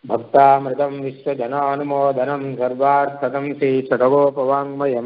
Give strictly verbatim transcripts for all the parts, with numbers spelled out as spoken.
भक्तामृतं विश्वजनानुमोदनं सर्वार्थदं श्रीशतकोपवाङ्मयं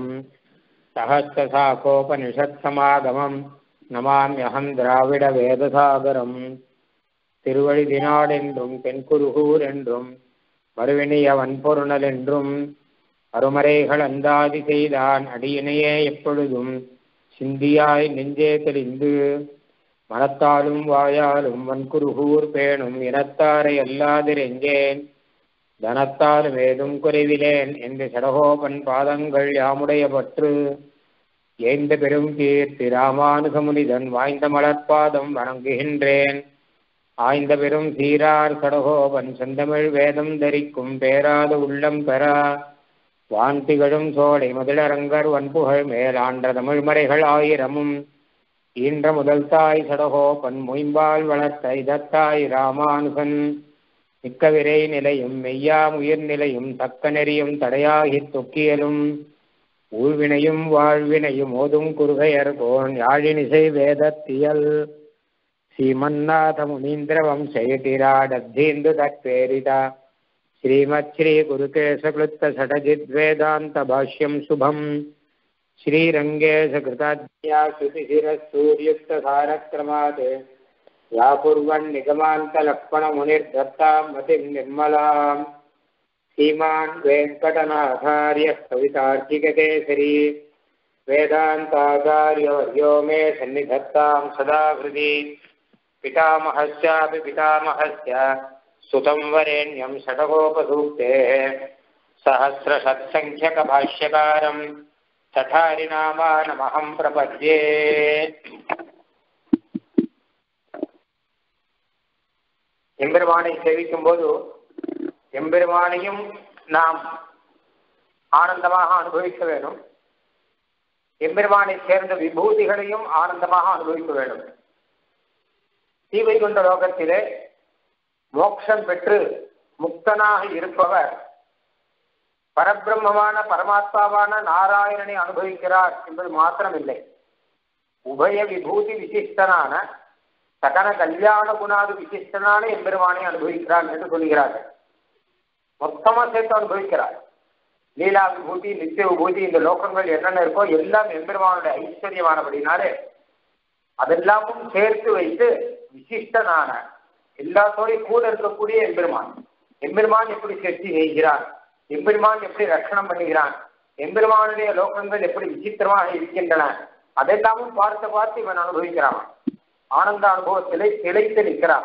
सहस्रशाखोपनिषत्समागमं नमाम्यहं द्राविडवेदसागरं திருவழிதினாடென்றும் தென்குருகூர் என்றும் மறுவினிய வன்பொருணல் என்றும் அருமறைகள் அந்தாதி செய்தான் அடியினையே எப்பொழுதும் சிந்தியாய் நெஞ்சே தெளிந்து மனத்தாலும் வாயாலும் வன்குருகூர் பேணும் இனத்தாரை அல்லாதிரெஞ்சேன் தனத்தாலும் ஏதும் குறைவிலேன் என்று சடகோபன் பாதங்கள் யாமுடைய பற்று ஏந்த பெரும் கீர்த்தி ராமானுகமுனிதன் வாய்ந்த மலர்பாதம் வணங்குகின்றேன். ஆய்ந்த பெரும் சீரார் சடகோபன் செந்தமிழ் வேதம் தரிக்கும் பேராத உள்ளம் பெறா வான் திகழும் சோலை முதலரங்கர் வன்புகழ் மேலாண்ட தமிழ்மறைகள் ஆயிரமும் ஈன்ற முதல் தாய் சடகோபன் மொயம்பால் வளர்த்த இதத்தாய் ராமானுகன் மிக்க விரை நிலையும் மெய்யாம் உயிர் நிலையும் தக்க நெறியும் தடையாகி தொக்கியலும் ஊழ்வினையும் வாழ்வினையும் ஓதும் குறுகையர் கோன் யாழினிசை வேதத்தியல் ஸ்ரீமன்னாத முனீந்திர வம்சயதிராடத்தீந்து தற்பேரிதா ஸ்ரீமத் ஸ்ரீ குருகேசக்லுப்த சடஜித் வேதாந்த பாஷ்யம் சுபம் ஸ்ரீரங்கேஷ கிருதாத்யா ஸ்ருதிசிரசூர்யுக்தசாரக்ரமாத் யாபூர்வன் நிகமாந்த லக்ஷ்மண முனிர்தத்தாம் மதிம் நிர்மலாம் ஸ்ரீமான் வெங்கடநாதார்ய கவிதார்க்கிககேசரி வேதாந்தாச்சார்யவர்யோ மே சந்நிதத்தாம் சதா ஹிருதி பிதாமஹஸ்யாபி பிதாமஹஸ்ய சுதம் வரேண்யம் ஷடகோபசூக்தேः சஹஸ்ரசத்சங்க்யகபாஷ்யகாரம் சடாரிநாமானமஹம் பிரபத்யே. எம்பெருமானை சேவிக்கும் போது எம்பெருமானையும் நாம் ஆனந்தமாக அனுபவிக்க வேண்டும், எம்பெருமானை சேர்ந்த விபூதிகளையும் ஆனந்தமாக அனுபவிக்க வேண்டும். ஸ்ரீவைகுண்ட லோகத்திலே மோட்சம் பெற்று முக்தனாக இருப்பவர் பரபிரம்மமான பரமாத்மாவான நாராயணனை அனுபவிக்கிறார் என்பது மாத்திரமில்லை, உபய விபூதி விசிஷ்டனான சகல கல்யாண குணாது விசிஷ்டனான எம்பெருமானை அனுபவிக்கிறார் என்று சொல்கிறார்கள். மொத்தமா சேர்த்து அனுபவிக்கிறார். லீலா விபூதி, நித்திய விபூதி, இந்த லோகங்கள் என்னென்ன இருக்கோ எல்லாம் எம்பெருமானுடைய ஐஸ்வர்யமானபடினாலே அதெல்லாமும் சேர்த்து வைத்து விசிஷ்டனான எல்லாத்தோடையும் கூட இருக்கக்கூடிய எம்பெருமான், எம்பெருமான் எப்படி சேர்த்து செய்கிறான், எம்பெருமான் எப்படி ரட்சணம் பண்ணுகிறான், எம்பெருமானுடைய லோகங்கள் எப்படி விசித்திரமாக இருக்கின்றன, அதெல்லாமும் பார்த்து பார்த்து இவன் அனுபவிக்கிறான். ஆனந்த அனுபவத்திலே திளைத்து நிற்கிறான்.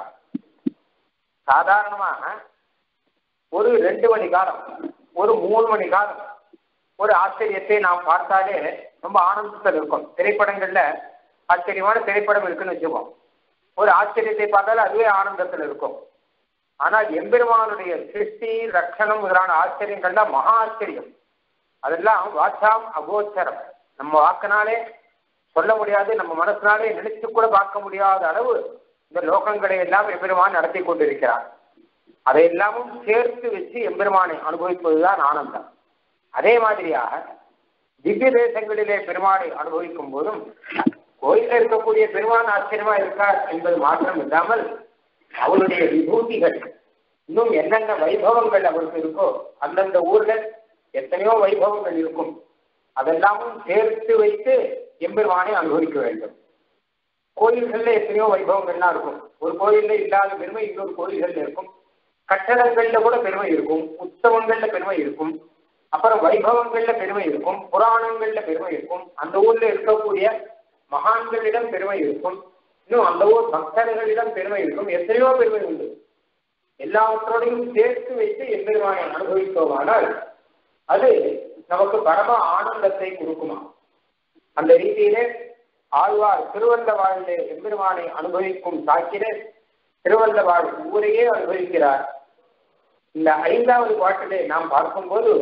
சாதாரணமாக ஒரு ரெண்டு மணி காலம், ஒரு மூணு மணி காலம் ஒரு ஆச்சரியத்தை நாம் பார்த்தாலே ரொம்ப ஆனந்தத்தில் இருக்கும். திரைப்படங்கள்ல ஆச்சரியமான திரைப்படம் இருக்குன்னு வச்சுக்கோம், ஒரு ஆச்சரியத்தை பார்த்தாலும் அதுவே ஆனந்தத்தில் இருக்கும். ஆனால் எம்பெருமானுடைய சிருஷ்டி ரட்சணம் முதலான ஆச்சரியங்கள்லாம் மகா ஆச்சரியம். அதெல்லாம் வாச்சாம் அகோச்சரம், நம்ம வாக்கினாலே சொல்ல முடியாது, நம்ம மனசினாலே நினைச்சு கூட பார்க்க முடியாத அளவு இந்த லோகங்களை எல்லாம் எம்பெருமான் நடத்தி கொண்டிருக்கிறார். அதையெல்லாமும் சேர்த்து வச்சு எம்பெருமானை அனுபவிப்பதுதான் ஆனந்தம். அதே மாதிரியாக திவ்ய தேசங்களிலே பெருமானை அனுபவிக்கும் போதும் கோயிலில் இருக்கக்கூடிய பெருமான் ஆச்சரியமா இருக்கார் என்பது மாத்திரம் இல்லாமல் அவருடைய விபூதிகள் இன்னும் என்னென்ன வைபவங்கள் அவருக்கு இருக்கோ, அந்தந்த ஊர்ல எத்தனையோ வைபவங்கள் இருக்கும், அதெல்லாமும் சேர்த்து வைத்து எம்பெருமானை அனுபவிக்க வேண்டும். கோயில்கள்ல எத்தனையோ வைபவங்கள்லாம் இருக்கும், ஒரு கோயில்ல இல்லாத பெருமை இன்னொரு கோயில்கள்ல இருக்கும், கட்டடங்கள்ல கூட பெருமை இருக்கும், உற்சவங்கள்ல பெருமை இருக்கும், அப்புறம் வைபவங்கள்ல பெருமை இருக்கும், புராணங்கள்ல பெருமை இருக்கும், அந்த ஊர்ல இருக்கக்கூடிய மகான்களிடம் பெருமை இருக்கும், இன்னும் அந்த ஊர் பக்தர்களிடம் பெருமை இருக்கும், எத்தனையோ பெருமை உண்டு. எல்லாவற்றோடையும் சேர்த்து வைத்து எம்பெருமானை அனுபவித்தோமானால் அது நமக்கு பரம ஆனந்தத்தை கொடுக்குமா. அந்த ரீதியிலே ஆழ்வார் திருவல்லவாழிலே எம்பெருமானை அனுபவிக்கும் சாக்கிலே திருவல்லவாழ் ஊரையே அனுபவிக்கிறார். இந்த ஐந்தாவது பாட்டிலே நாம் பார்க்கும்போது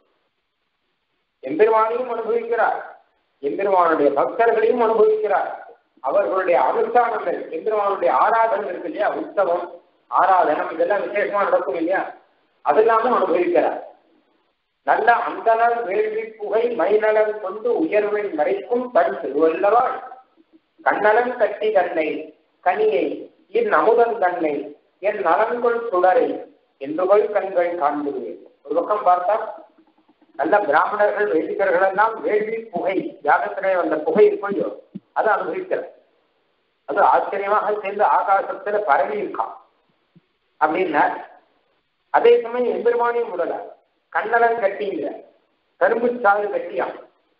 எம்பெருமானையும் அனுபவிக்கிறார், எம்பெருமானுடைய பக்தர்களையும் அனுபவிக்கிறார். அவர்களுடைய அனுஷ்டானங்கள், எம்பெருமானுடைய ஆராதனை இருக்கு இல்லையா, உற்சவம் ஆராதனம் இதெல்லாம் விசேஷமா நடக்கும் இல்லையா, அதெல்லாமும் அனுபவிக்கிறார். நல்ல அந்தனர் வேள்வி புகை மைநலன் கொண்டு உயர்வின் மறைக்கும் தன் திருவல்லவாள் கண்ணலன் கட்டி தன்னை கனியை இன் அமுதன் தன்னை என் நலன்கொள் சுடரை என்றுகள் கண்கள் காண்பது. ஒரு பக்கம் பார்த்தா நல்ல பிராமணர்கள் வைதிகர்கள் எல்லாம் வேள்வி புகை யாகத்திலே வந்த புகை இருக்கோ அதை அனுபவிக்கிறார். அது ஆச்சரியமாக சேர்ந்து ஆகாசத்துல பரவி இருக்கான் அப்படின்னா. அதே சமயம் எம்பெருமானையும் விடல, கண்ணலன் கட்டிங்க கரும்பு சாறு கட்டியான்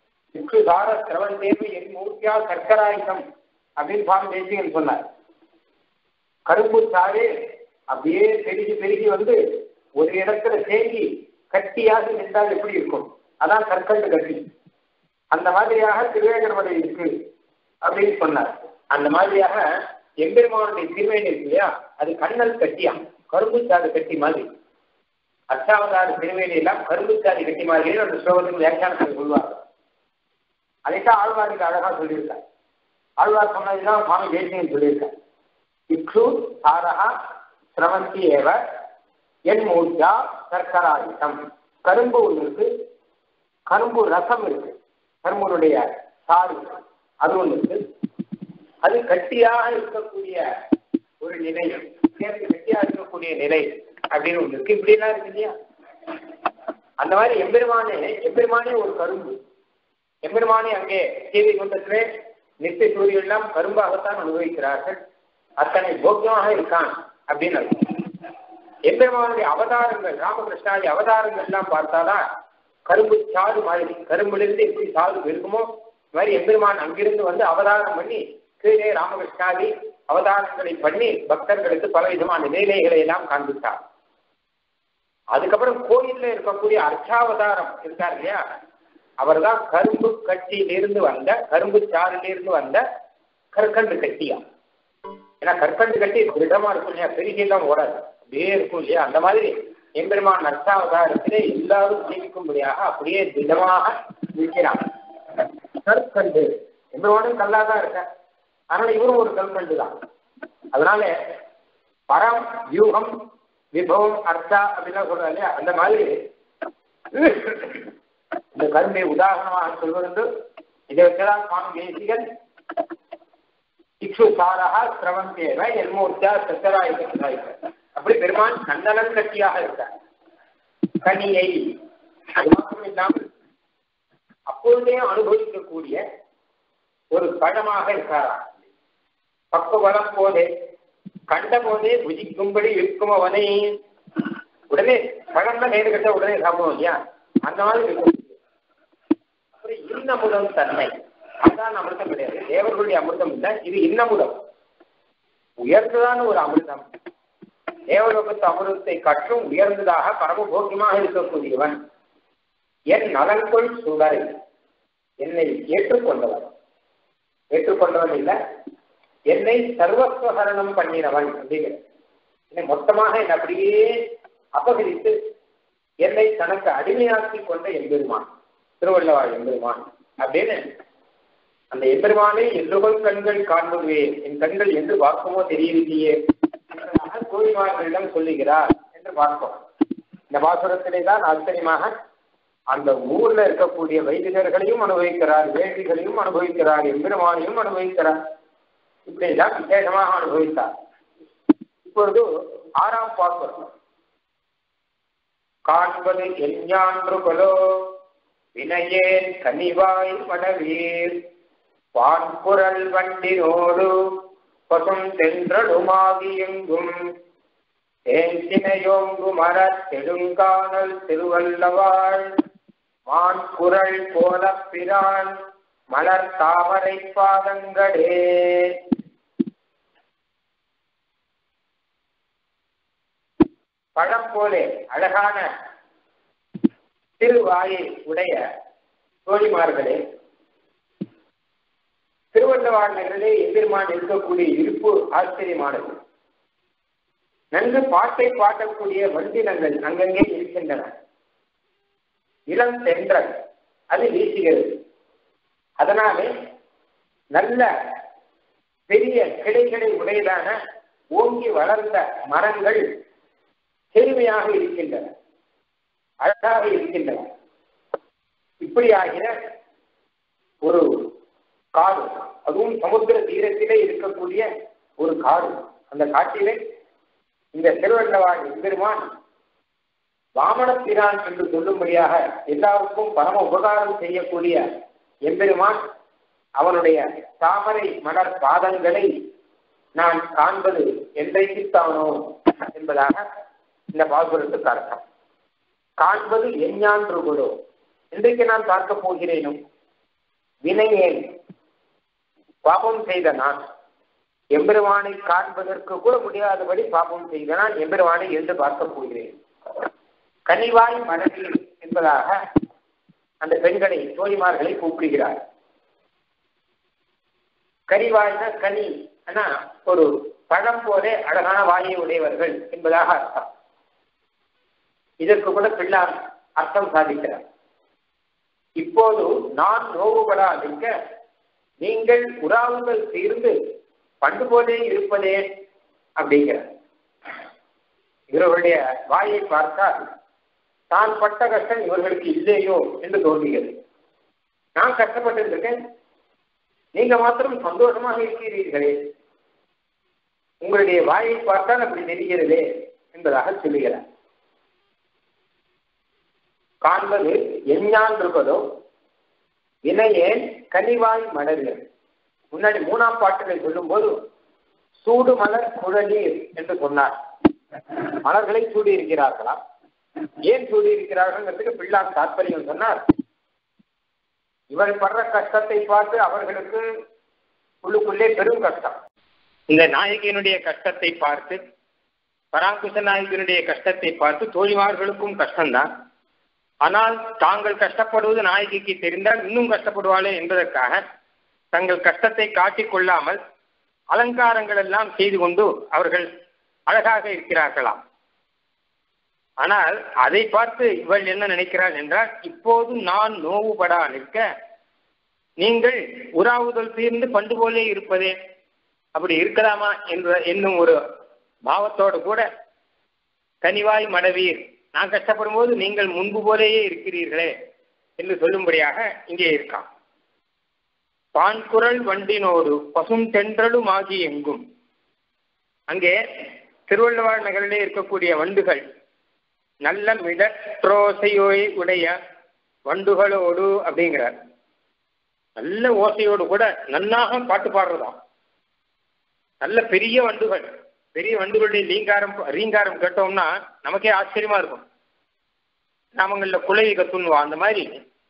தார சிரவன் தேவி என் மூர்த்தியா சர்க்கராயுதம் அப்படின்னு சுவாமி தேசிகன் சொன்னார். கரும்பு சாறு அப்படியே பெருகி பெருகி வந்து ஒரு இடத்துல தேங்கி கட்டியாக நின்றால் எப்படி இருக்கும், அதான் கற்கண்டு கட்டி. அந்த மாதிரியாக திருவேங்கடமலை இருக்கு அப்படின்னு சொன்னார். அந்த மாதிரியாக எம்பெருமானுடைய திருவேணி இருக்கு இல்லையா, அது கண்ணல் கட்டியாம் கரும்பு சாறு கட்டி மாதிரி. அஷ்டாவதார திருவேணி எல்லாம் கரும்பு சாறு கட்டி மாதிரி அந்த ஸ்லோகத்துக்கு வியாக்கியானத்தில் சொல்வார். அதைத்தான் ஆழ்வாருக்கு அழகா சொல்லியிருக்கார். ஆழ்வார் சொன்னதுதான் சுவாமி தேசிகன் சொல்லியிருக்கார். இக்ஷு சாரகா சிரவந்தி ஏவ என் மூர்த்தியா சர்க்கராயுதம். கரும்பு ஒன்று இருக்கு, கரும்பு ரசம் இருக்கு, கரும்புடைய சாறு அது ஒன்று இருக்கு. அது கட்டியாக இருக்கக்கூடிய ஒரு நிலை, சேர்த்து கட்டியாக இருக்கக்கூடிய நிலை அப்படின்னு ஒன்று இருக்கு. இப்படிலாம் இருக்கு இல்லையா. அந்த மாதிரி எம்பெருமானே எம்பெருமானே ஒரு கரும்பு. எம்பெருமானே அங்கே சீதை குண்டத்திலே நித்திய சூரியன் எல்லாம் கரும்பாகத்தான் அனுபவிக்கிறார்கள். அத்தனை போக்கியமாக இருக்கான் அப்படின்னு அர்த்தம். எம்பெருமானுடைய அவதாரங்கள் ராமகிருஷ்ணாதி அவதாரங்கள் எல்லாம் பார்த்தாதான் கரும்பு சாறு மாதிரி, கரும்பிலிருந்து எப்படி சாறு இருக்குமோ இந்த மாதிரி எம்பெருமான் அங்கிருந்து வந்து அவதாரம் பண்ணி கீழே ராமகிருஷ்ணாதி அவதாரங்களை பண்ணி பக்தர்களுக்கு பல விதமான நிலைகளை எல்லாம் காண்பித்தார். அதுக்கப்புறம் கோயில்ல இருக்கக்கூடிய அர்ச்சாவதாரம் இருக்கார் இல்லையா, அவர் தான் கரும்பு கட்டியிலிருந்து வந்த கரும்பு சாறிலிருந்து வந்த கற்கண்டு கட்டியா. ஏன்னா கற்கண்டு கட்டி திருடமா இருக்கும் இல்லையா, பெருகெல்லாம் ஓடாது, அப்படியே இருக்கும் இல்லையா. அந்த மாதிரி எம்பெருமான் அர்ச்சாவதாரத்திலே எல்லாரும் ஜீவிக்கும்படியாக அப்படியே திடமாக இருக்கிறான். கற்கண்டு எம்பெருமானும் கல்லாதான் இருக்க, அதனால இவரும் ஒரு கல்கண்டு தான். அதனால பரம் வியூகம் விபவம் அர்த்தா அப்படின்லாம் சொல்றாங்க இல்லையா, அந்த மாதிரி இந்த கரும்பை உதாரணமாக சொல்வது. இதை வச்சுதான் சுவாமி தேசிகன் இக்ஷு சாரகா சிரவந்தேவ எல்மூர்த்தியா சத்தராயுத அப்படி பெருமான் கண்ணலன் கட்டியாக இருக்கார். கனியை அது மாத்திரம் இல்லாமல் அப்பொழுதே அனுபவிக்கக்கூடிய ஒரு பழமாக இருக்காரா. பக்குவலம் போதே கண்ட போதே புஜிக்கும்படி இருக்கும் அவனை. உடனே பழம்னா நேரு கட்ட உடனே சாப்பிடுவோம் இல்லையா, அந்த மாதிரி இருக்கும். அப்புறம் இன்னமுதம் தன்மை, அதுதான் அமிர்தம் கிடையாது, தேவர்களுடைய அமிர்தம் இல்லை, இது இன்னமுதம் உயர்ந்ததான ஒரு அமிர்தம். தேவலோகத்து அமிர்தத்தை கற்றும் உயர்ந்ததாக பரமபோக்கியமாக இருக்கக்கூடியவன். என் நலன்கொள் சுடரை என்னை ஏற்றுக்கொண்டவன், ஏற்றுக்கொண்டவன் இல்லை என்னை சர்வஸ்வகரணம் பண்ணினவன் அப்படிங்கிற. என்னை மொத்தமாக என்னை அப்படியே அபகரித்து என்னை தனக்கு அடிமையாக்கி கொண்ட எம்பெருமான் திருவள்ளுவார் எம்பெருமான் அப்படின்னு. அந்த எம்பெருமானை என்றுகள் கண்கள் காண்பதுவே, என் கண்கள் என்று பார்க்குமோ தெரியவில்லையே கோயில்மார்களிடம் சொல்லுகிறார் என்று பார்ப்போம். இந்த பாசுரத்திலே தான் ஆச்சரியமாக அந்த ஊர்ல இருக்கக்கூடிய வைதிகர்களையும் அனுபவிக்கிறார், வேள்விகளையும் அனுபவிக்கிறார், எம்பெருமானையும் அனுபவிக்கிறார். இப்படிதான் விசேஷமாக அனுபவித்தார். இப்பொழுது ஆறாம் பாசுரம். காண்பது எஞ்ஞான்றுகளோ வினையேன் கனிவாய் மடவீர் வான்புரல் வண்டினோடு பசும் தென்றலுமாகி எங்கும் தேங்கினையோங்கு மரத் தெடுங்கானல் திருவல்லவாள் மான் குரல் போல பிரான் மலர் தாமரை பாதங்களே. பழம் போலே அழகான திருவாயை உடைய தோழிமார்களே, திருவள்ளுவார் நகரிலே எம்பெருமான் இருக்கக்கூடிய இருப்பு ஆச்சரியமானது. நன்கு பாட்டை பாடக்கூடிய வண்டினங்கள் அங்கங்கே இருக்கின்றன. இளம் தென்றல் அது வீசுகிறது. அதனாலே நல்ல பெரிய கிளைகளை உடையதான ஓங்கி வளர்ந்த மரங்கள் செழுமையாக இருக்கின்றன, அழகாக இருக்கின்றன. இப்படியாகிற ஒரு காடு, அதுவும் சமுத்திர தீரத்திலே இருக்கக்கூடிய ஒரு காடு. அந்த காட்டிலே இந்த திருவள்ளுவார் பெருமான் வாமனப்பிரான் என்று சொல்லும்படியாக எல்லாருக்கும் பரம உபகாரம் செய்யக்கூடிய எம்பெருமான் அவனுடைய தாமரை மலர் பாதங்களை நான் காண்பது என்றைக்குத்தானோ என்பதாக இந்த பாசுரத்துக்கு அர்த்தம். காண்பது எஞ்ஞான்றுகளோ, இன்றைக்கு நான் பார்க்க போகிறேனும், வினையேன் பாபம் செய்த நான் எம்பெருமானை காண்பதற்கு கூட முடியாதபடி பாபம் செய்த நான் எம்பெருமானை என்று பார்க்க போகிறேன். கனிவாய் மனதில் என்பதாக அந்த பெண்களை தோழிமார்களை கூப்பிடுகிறார். கனிவாய்னா கனி ஆனா ஒரு பழம் போலே அழகான வாயை உடையவர்கள் என்பதாக அர்த்தம். இதற்கு கூட பிள்ளார் அர்த்தம் சாதிக்கிறார். இப்போது நான் நோவுபடா நிற்க நீங்கள் உறாவுகள் தீர்ந்து பண்டு போலே இருப்பதே அப்படிங்கிறார். இவர்களுடைய வாயை பார்த்தால் தான் பட்ட கஷ்டம் இவர்களுக்கு இல்லையோ என்று தோன்றுகிறது. நான் கஷ்டப்பட்டு இருக்கேன், நீங்க மாத்திரம் சந்தோஷமாக இருக்கிறீர்களே, உங்களுடைய வாயை பார்த்தால் அப்படி தெரிகிறதே என்பதாக சொல்லுகிறார். காண்பது எஞ்ஞான் இருப்பதோ வினையேன் கனிவாய் மலர்கள். முன்னாடி மூணாம் பாட்டுகளை சொல்லும் போது சூடு மலர் குழலீர் என்று சொன்னார். மலர்களை சூடி இருக்கிறார்களா, ஏன் சூடி இருக்கிறார்கள் பிள்ளார் தாற்பயம் சொன்னார். இவர் படுற கஷ்டத்தை பார்த்து அவர்களுக்கு உள்ளுக்குள்ளே பெரும் கஷ்டம். இந்த நாயகியினுடைய கஷ்டத்தை பார்த்து, பராங்குச நாயகியினுடைய கஷ்டத்தை பார்த்து தோழிமார்களுக்கும் கஷ்டம்தான். ஆனால் தாங்கள் கஷ்டப்படுவது நாயகிக்கு தெரிந்தால் இன்னும் கஷ்டப்படுவாளே என்பதற்காக தங்கள் கஷ்டத்தை காட்டிக் கொள்ளாமல் அலங்காரங்கள் எல்லாம் செய்து கொண்டு அவர்கள் அழகாக இருக்கிறார்களாம். ஆனால் அதை பார்த்து இவள் என்ன நினைக்கிறாள் என்றால், இப்போது நான் நோவுபடா நிற்க நீங்கள் உறாவுதல் தீர்ந்து பண்டு போலே இருப்பதே, அப்படி இருக்கலாமா என்ற என்னும் ஒரு பாவத்தோடு கூட கனிவாய் மடவீர், நான் கஷ்டப்படும் போது நீங்கள் முன்பு போலேயே இருக்கிறீர்களே என்று சொல்லும்படியாக இங்கே இருக்கான். பான்குரல் வண்டினோடு பசும் தென்றலும் ஆகி எங்கும். அங்கே திருவள்ளுவர் நகரிலே இருக்கக்கூடிய வண்டுகள் நல்ல மிடற்றோசையோய் உடைய வண்டுகளோடு அப்படிங்கிறார். நல்ல ஓசையோடு கூட நன்னாக பாட்டு பாடுறதாம். நல்ல பெரிய வண்டுகள், பெரிய வண்டுகளுடைய லீங்காரம் ரீங்காரம் கேட்டோம்னா நமக்கே ஆச்சரியமா இருக்கும். நாமங்கள்ல குலை கத்துன்வா அந்த மாதிரி.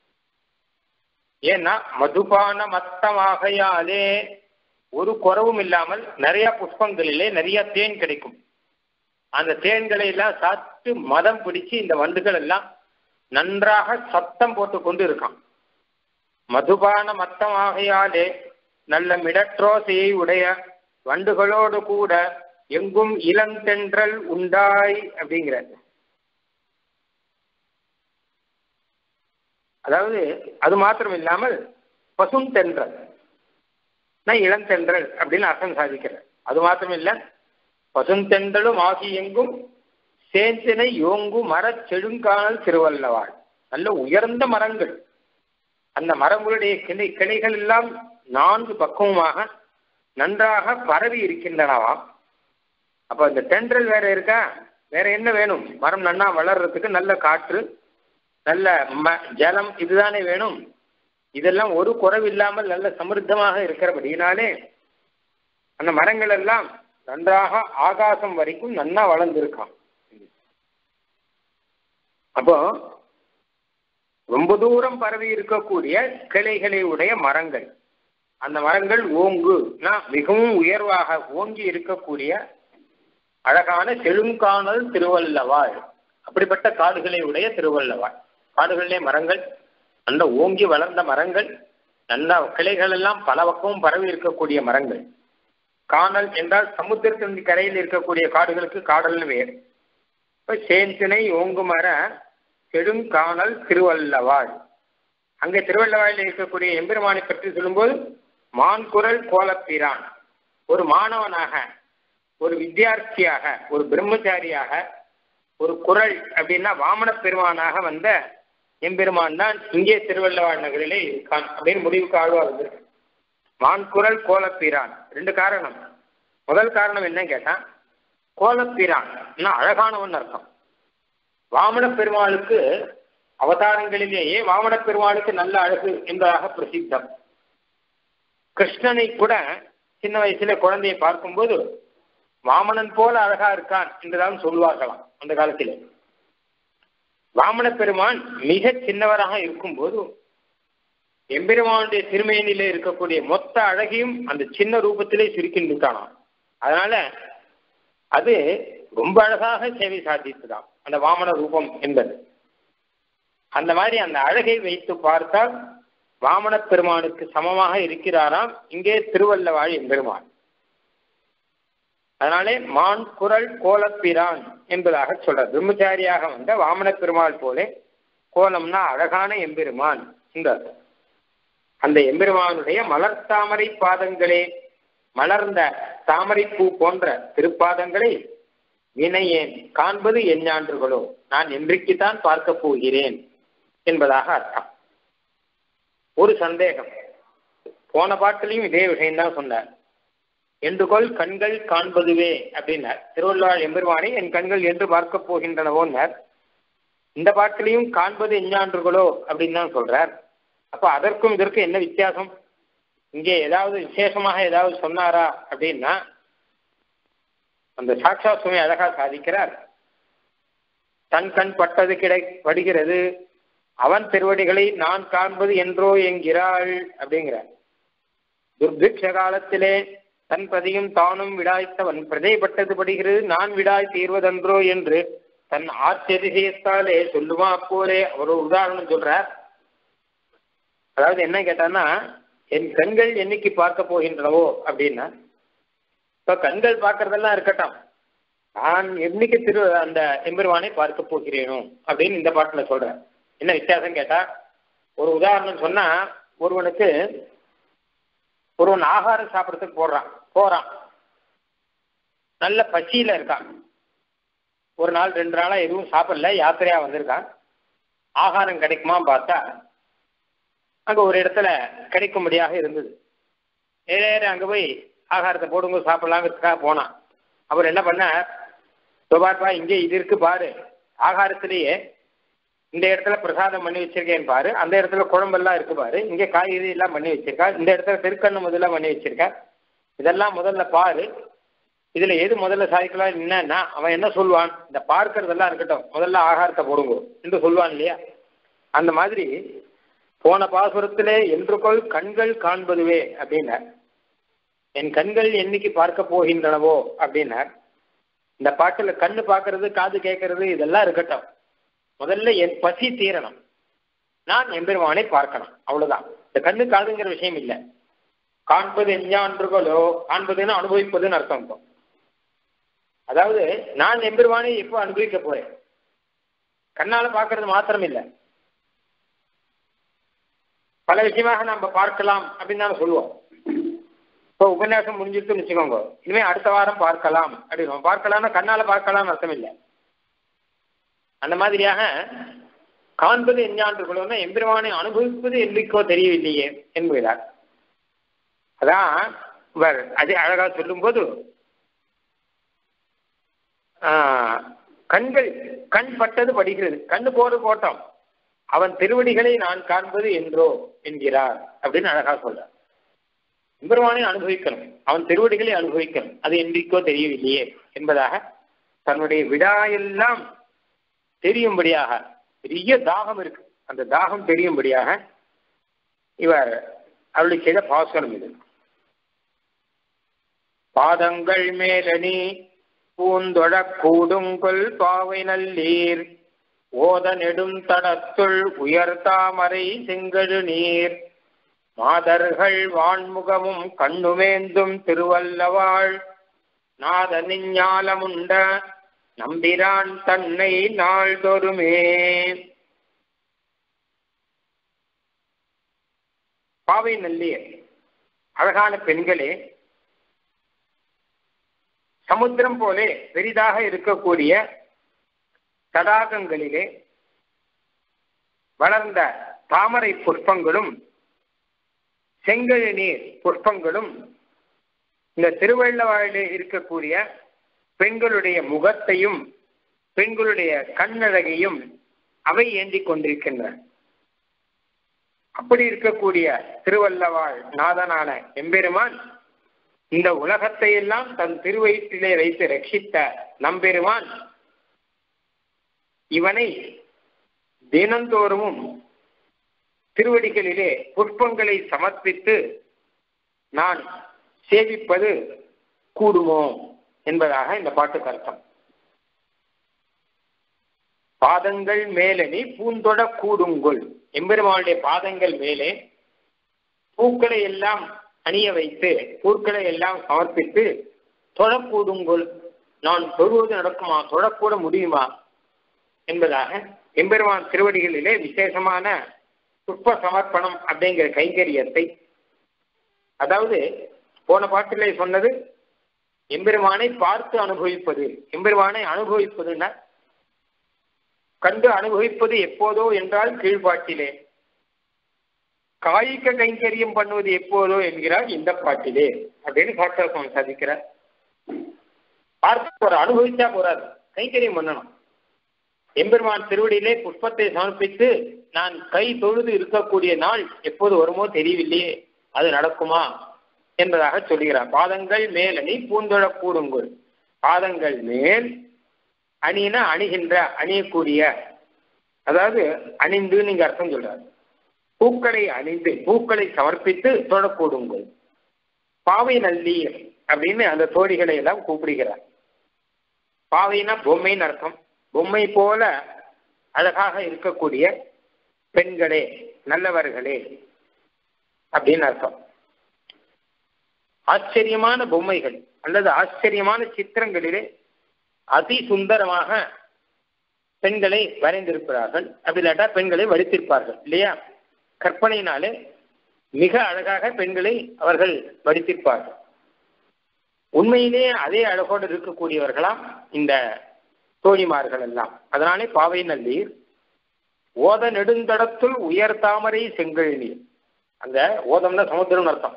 ஏன்னா மதுபான மத்தமாகையாலே ஒரு குறவும் இல்லாமல் நிறைய புஷ்பங்களிலே நிறைய தேன் கிடைக்கும். அந்த தேன்களை எல்லாம் சாப்பிட்டு மதம் பிடிச்சு இந்த வண்டுகள் எல்லாம் நன்றாக சத்தம் போட்டு கொண்டு இருக்கான். மதுபான மத்தமாகையாலே நல்ல மிடற்றோசையை உடைய வண்டுகளோடு கூட எங்கும் இளந்தென்றல் உண்டாய் அப்படிங்கிற. அதாவது அது மாத்திரம் இல்லாமல் பசும் தென்றல் இளந்தென்றல் அப்படின்னு அர்த்தம் சாதிக்கிற. அது மாத்திரம் இல்லை, பசுந்தென்றலும் ஆகி எங்கும் சேந்தினை யோங்கு மர செழுங்கானல் திருவல்லவாள். நல்ல உயர்ந்த மரங்கள், அந்த மரங்களுடைய கிளை கிளைகள் எல்லாம் நான்கு பக்கமுமாக நன்றாக பரவி இருக்கின்றனவாம். அப்ப இந்த தென்றல் வேற இருக்கா, வேற என்ன வேணும்? மரம் நன்னா வளர்றதுக்கு நல்ல காற்று, நல்ல ம ஜலம், இதுதானே வேணும். இதெல்லாம் ஒரு குறைவில்லாமல் நல்ல சமிருத்தமாக இருக்கிறபடினாலே அந்த மரங்கள் எல்லாம் நன்றாக ஆகாசம் வரைக்கும் நன்னா வளர்ந்திருக்கான். அப்போ ரொம்ப தூரம் பரவி இருக்கக்கூடிய கிளைகளை உடைய மரங்கள், அந்த மரங்கள் ஓங்குனா மிகவும் உயர்வாக ஓங்கி இருக்கக்கூடிய அழகான செழுங்கானல் திருவல்லவாள். அப்படிப்பட்ட காடுகளை உடைய திருவல்லவாள். காடுகளிலே மரங்கள் நல்ல ஓங்கி வளர்ந்த மரங்கள், நல்ல கிளைகள் எல்லாம் பல பக்கமும் பரவி இருக்கக்கூடிய மரங்கள். காணல் என்றால் சமுத்திரத்தின் கரையில் இருக்கக்கூடிய காடுகளுக்கு காடல்னு வேறு. இப்போ சேந்தினை ஓங்குமர செழுங்கானல் திருவல்லவாள். அங்கே திருவல்லவாயில் இருக்கக்கூடிய எம்பெருமானை பற்றி சொல்லும்போது மான்குரல் கோலப்பிரான், ஒரு மாணவனாக, ஒரு வித்தியார்த்தியாக, ஒரு பிரம்மச்சாரியாக, ஒரு குரல் அப்படின்னா வாமன பெருமானாக வந்த எம்பெருமான் தான் இங்கே திருவல்லவாழ் நகரிலே இருக்கான் அப்படின்னு முடிவுக்கு ஆழ்வார் வந்திருக்கு. மான்குரல் கோலப்பிரான். ரெண்டு காரணம். முதல் காரணம் என்ன கேட்டா, கோலப்பிரான் அழகானவன் அர்த்தம். வாமன பெருமாளுக்கு அவதாரங்களிலேயே வாமன பெருமாளுக்கு நல்ல அழகு என்பதாக பிரசித்தம். கிருஷ்ணனை கூட சின்ன வயசுல குழந்தையை பார்க்கும்போது வாமனன் போல அழகா இருக்கான் என்றுதான் சொல்வார்களாம் அந்த காலத்திலே. வாமன பெருமான் மிக சின்னவராக இருக்கும்போது எம்பெருமானுடைய திருமேனிலே இருக்கக்கூடிய மொத்த அழகையும் அந்த சின்ன ரூபத்திலே சுருக்கின்றானாம். அதனால அது ரொம்ப அழகாக சேவை சாதித்துதான் அந்த வாமன ரூபம் என்பது. அந்த மாதிரி அந்த அழகை வைத்து பார்த்தால் வாமன பெருமானுக்கு சமமாக இருக்கிறாராம் இங்கே திருவல்லவாழ் எம்பெருமான். அதனாலே மான் குரல் கோலப்பிரான் என்பதாக சொல்ற பிரம்மச்சாரியாக வந்த வாமன பெருமாள் போல கோலம்னா அழகான எம்பெருமான் என்றார். அந்த எம்பெருமானுடைய மலர் தாமரை பாதங்களே, மலர்ந்த தாமரை பூ போன்ற திருப்பாதங்களை வினையேன் காண்பது எஞ்ஞான்றுகளோ, நான் என்றைக்குத்தான் பார்க்க போகிறேன் என்பதாக அர்த்தம். ஒரு சந்தேகம், போன பாட்டிலையும் இதே விஷயம்தான் சொன்னார். என்றுகொள் கண்கள் காண்பதுவே அப்படின்னார். திருவள்ளுவர் எம்பெருமானை என் கண்கள் என்று பார்க்க போகின்றனவோன்னார். இந்த பாட்டிலையும் காண்பது எஞ்ஞான்றுகளோ அப்படின்னு தான் சொல்றார். அப்ப அதற்கும் இதற்கு என்ன வித்தியாசம்? இங்கே ஏதாவது விசேஷமாக ஏதாவது சொன்னாரா அப்படின்னா அந்த சாட்சா சுவாமி அழகா சாதிக்கிறார். தன் கண் பட்டது கிடை படுகிறது, அவன் திருவடிகளை நான் காண்பது என்றோ என்கிறாள் அப்படிங்கிறார். துர்பிக்ஷ காலத்திலே தன் பதியும் தானும் விடாய்த்தவன் பிரதைப்பட்டது படுகிறது, நான் விடாய் தீர்வதன்றோ என்று தன் ஆச்சரியத்தாலே சொல்லுமா அப்போரே அவர் ஒரு உதாரணம் சொல்றார். அதாவது என்ன கேட்டான்னா, என் கண்கள் என்னைக்கு பார்க்க போகின்றனவோ அப்படின்னா, இப்ப கண்கள் பார்க்கறதெல்லாம் இருக்கட்டும், நான் என்னைக்கு திரு அந்த எம்பெருமானை பார்க்க போகிறேனோ அப்படின்னு இந்த பாட்டுல சொல்றேன். என்ன வித்தியாசம் கேட்டா, ஒரு உதாரணம் சொன்னா, ஒருவனுக்கு ஒருவன் ஆகாரம் சாப்பிட்றதுக்கு போடுறான் போறான் நல்ல பசியில இருக்கான். ஒரு நாள் ரெண்டு நாளா எதுவும் சாப்பிடல, யாத்திரையா வந்திருக்கான். ஆகாரம் கிடைக்குமா பார்த்தா அங்க ஒரு இடத்துல கிடைக்கும்படியாக இருந்தது. நேர அங்க போய் ஆகாரத்தை போடுங்க சாப்பிடலாங்கிறதுக்காக போனான். அவர் என்ன பண்ண, பாருப்பா இங்கே இது இருக்கு பாரு, ஆகாரத்திலேயே இந்த இடத்துல பிரசாதம் பண்ணி வச்சிருக்கேன்னு பாரு, அந்த இடத்துல குழம்பெல்லாம் இருக்கு பாரு, இங்கே காய்கறி எல்லாம் பண்ணி வச்சிருக்கா, இந்த இடத்துல திருக்கண்ணு முதல்ல பண்ணி வச்சிருக்கா, இதெல்லாம் முதல்ல பாரு, இதுல எது முதல்ல சாதிக்கலாம் என்னன்னா அவன் என்ன சொல்லுவான், இந்த பார்க்கறதெல்லாம் இருக்கட்டும் முதல்ல ஆகாரத்தை போடுங்க என்று சொல்லுவான் இல்லையா. அந்த மாதிரி போன பாசுரத்திலே என்றுகொள் கண்கள் காண்பதுவே அப்படின்னார். என் கண்கள் என்னைக்கு பார்க்க போகின்றனவோ அப்படின்னார். இந்த பாட்டுல கண்ணு பார்க்கறது காது கேட்கறது இதெல்லாம் இருக்கட்டும், முதல்ல என் பசி தீரணும், நான் எம்பெருமானை பார்க்கணும், அவ்வளவுதான். இந்த கண்ணு காதுங்கிற விஷயம் இல்லை. காண்பது எஞ்ஞான்றுகளோ, காண்பதுன்னு அனுபவிப்பதுன்னு அர்த்தம். அதாவது நான் எம்பெருமானை எப்போ அனுபவிக்க போறேன், கண்ணால பார்க்கறது மாத்திரம் இல்லை, பல விஷயமாக நம்ம பார்க்கலாம் அப்படின்னு தான் சொல்லுவோம். இப்போ உபன்யாசம் முடிஞ்சிருக்குன்னு வச்சுக்கோங்க, இனிமே அடுத்த வாரம் பார்க்கலாம் அப்படின்னு. பார்க்கலாம்னா கண்ணால பார்க்கலாம்னு அர்த்தம் இல்லை. அந்த மாதிரியாக காண்பது எஞ்ஞான்றுகளோன்னா எம்பெருமானை அனுபவிப்பது என்றைக்கோ தெரியவில்லையே என்கிறார். அதான் இவர் அது அழகா சொல்லும் போது, கண்கள் கண் பட்டது படுகிறது, கண்ணு போறது போட்டோம், அவன் திருவடிகளை நான் காண்பது என்றோ என்கிறார் அப்படின்னு அழகா சொல்றார். எம்பெருமானை அனுபவிக்கணும், அவன் திருவடிகளை அனுபவிக்கணும், அது என்றைக்கோ தெரியவில்லையே என்பதாக தன்னுடைய விடாயெல்லாம் தெரியும்படியாக, பெரிய தாகம் இருக்கு, அந்த தாகம் தெரியும்படியாக இவர் அருளி செய்த பாசுரம் இது. பாதங்கள் மேலணி பூந்தொழ கூடுங்கொல் பாவை நல்லீர் ஓத நெடும் தடத்துள் உயர் தாமரை செங்கழு நீர் மாதர்கள் வான்முகமும் கண்ணுமேந்தும் திருவல்லவாள் நாதனின் ஞாலமுண்ட நம்பிரான் தன்னை நாள்தொருமே. பாவை நல்லீர், அழகான பெண்களே, சமுத்திரம் போலே பெரிதாக இருக்கக்கூடிய தடாகங்களிலே வளர்ந்த தாமரை புஷ்பங்களும் செங்கழு நீர் புஷ்பங்களும் இந்த திருவள்ளவாழிலே இருக்கக்கூடிய பெண்களுடைய முகத்தையும் பெண்களுடைய கண்ணழகையும் அவை ஏந்தி கொண்டிருக்கின்றன. அப்படி இருக்கக்கூடிய திருவல்லவாழ் நாதனான எம்பெருமான் இந்த உலகத்தை எல்லாம் தன் திருவயிற்றிலே வைத்து ரட்சித்த நம்பெருமான் இவனை தினந்தோறும் திருவடிகளிலே புஷ்பங்களை சமர்ப்பித்து நான் சேவிப்பது கூடுமோ என்பதாக இந்த பாட்டுக்கு அர்த்தம். பாதங்கள் மேலணி பூந்தொட கூடுங்கொள். எம்பெருமானுடைய பாதங்கள் மேலே பூக்களை எல்லாம் அணிய வைத்து பூக்களை எல்லாம் சமர்ப்பித்து தொழக்கூடுங்கொள். நான் தொழுவது நடக்குமா, தொழக்கூட முடியுமா என்பதாக எம்பெருமான் திருவடிகளிலே விசேஷமான புஷ்ப சமர்ப்பணம் அப்படிங்கிற கைங்கரியத்தை, அதாவது போன பாட்டிலே சொன்னது எம்பெருமானை பார்த்து அனுபவிப்பது. எம்பெருமானை அனுபவிப்பதுன்னா கண்டு அனுபவிப்பது எப்போதோ என்றால் கீழ்பாட்டிலே, காய்க கைங்கரியம் பண்ணுவது எப்போதோ என்கிறார் இந்த பாட்டிலே அப்படின்னு சாஸ்திரம் சாதிக்கிறார். பார்த்து ஒரு அனுபவிச்சா போறாது, கைங்கரியம் பண்ணணும். எம்பெருமான் திருவடியிலே புஷ்பத்தை சமர்ப்பித்து நான் கை தொழுது இருக்கக்கூடிய நாள் எப்போது வருமோ தெரியவில்லையே, அது நடக்குமா என்பதாக சொல்கிறார். பாதங்கள் மேல் அணி பூந்தொழ கூடுங்கொள். பாதங்கள் மேல் அணினா அணிகின்ற, அணியக்கூடிய, அதாவது அணிந்து நீங்க அர்த்தம் சொல்றாரு. பூக்களை அணிந்து பூக்களை சமர்ப்பித்து தொழக்கூடுங்கள். பாவை நல்லீர் அப்படின்னு அந்த தோழிகளை எல்லாம் கூப்பிடுகிறார். பாவைனா பொம்மைன்னு அர்த்தம். பொம்மை போல அழகாக இருக்கக்கூடிய பெண்களே, நல்லவர்களே அப்படின்னு அர்த்தம். ஆச்சரியமான பொம்மைகள் அல்லது ஆச்சரியமான சித்திரங்களிலே அதி சுந்தரமாக பெண்களை வரைந்திருக்கிறார்கள். அப்படி இல்லாட்டா பெண்களை வடித்திருப்பார்கள் இல்லையா? கற்பனையினாலே மிக அழகாக பெண்களை அவர்கள் வடித்திருப்பார்கள். உண்மையிலே அதே அழகோடு இருக்கக்கூடியவர்களாம் இந்த தோழிமார்கள் எல்லாம். அதனாலே பாவை நல்லீர் ஓத நெடுந்தடத்துள் உயர் தாமரை செங்கல் நீர். அந்த ஓதம்னா சமுத்திரம் அர்த்தம்.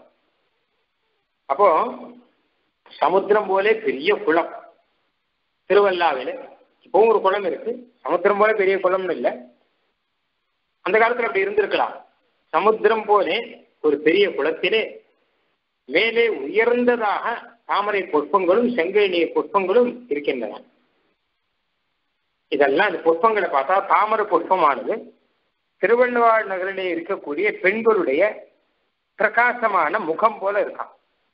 அப்போ சமுத்திரம் போலே பெரிய குளம் திருவல்லாவில இப்பவும் ஒரு குளம் இருக்கு. சமுத்திரம் போல பெரிய குளம்னு இல்லை, அந்த காலத்துல அப்படி இருந்திருக்கலாம். சமுத்திரம் போலே ஒரு பெரிய குளத்திலே மேலே உயர்ந்ததாக தாமரை புஷ்பங்களும் செங்கல் நீர் புஷ்பங்களும் இருக்கின்றன. இதெல்லாம் இந்த புஷ்பங்களை பார்த்தா தாமரை புஷ்பமானது திருவள்ளுவாழ் நகரிலே இருக்கக்கூடிய பெண்களுடைய பிரகாசமான முகம் போல இருக்கான்.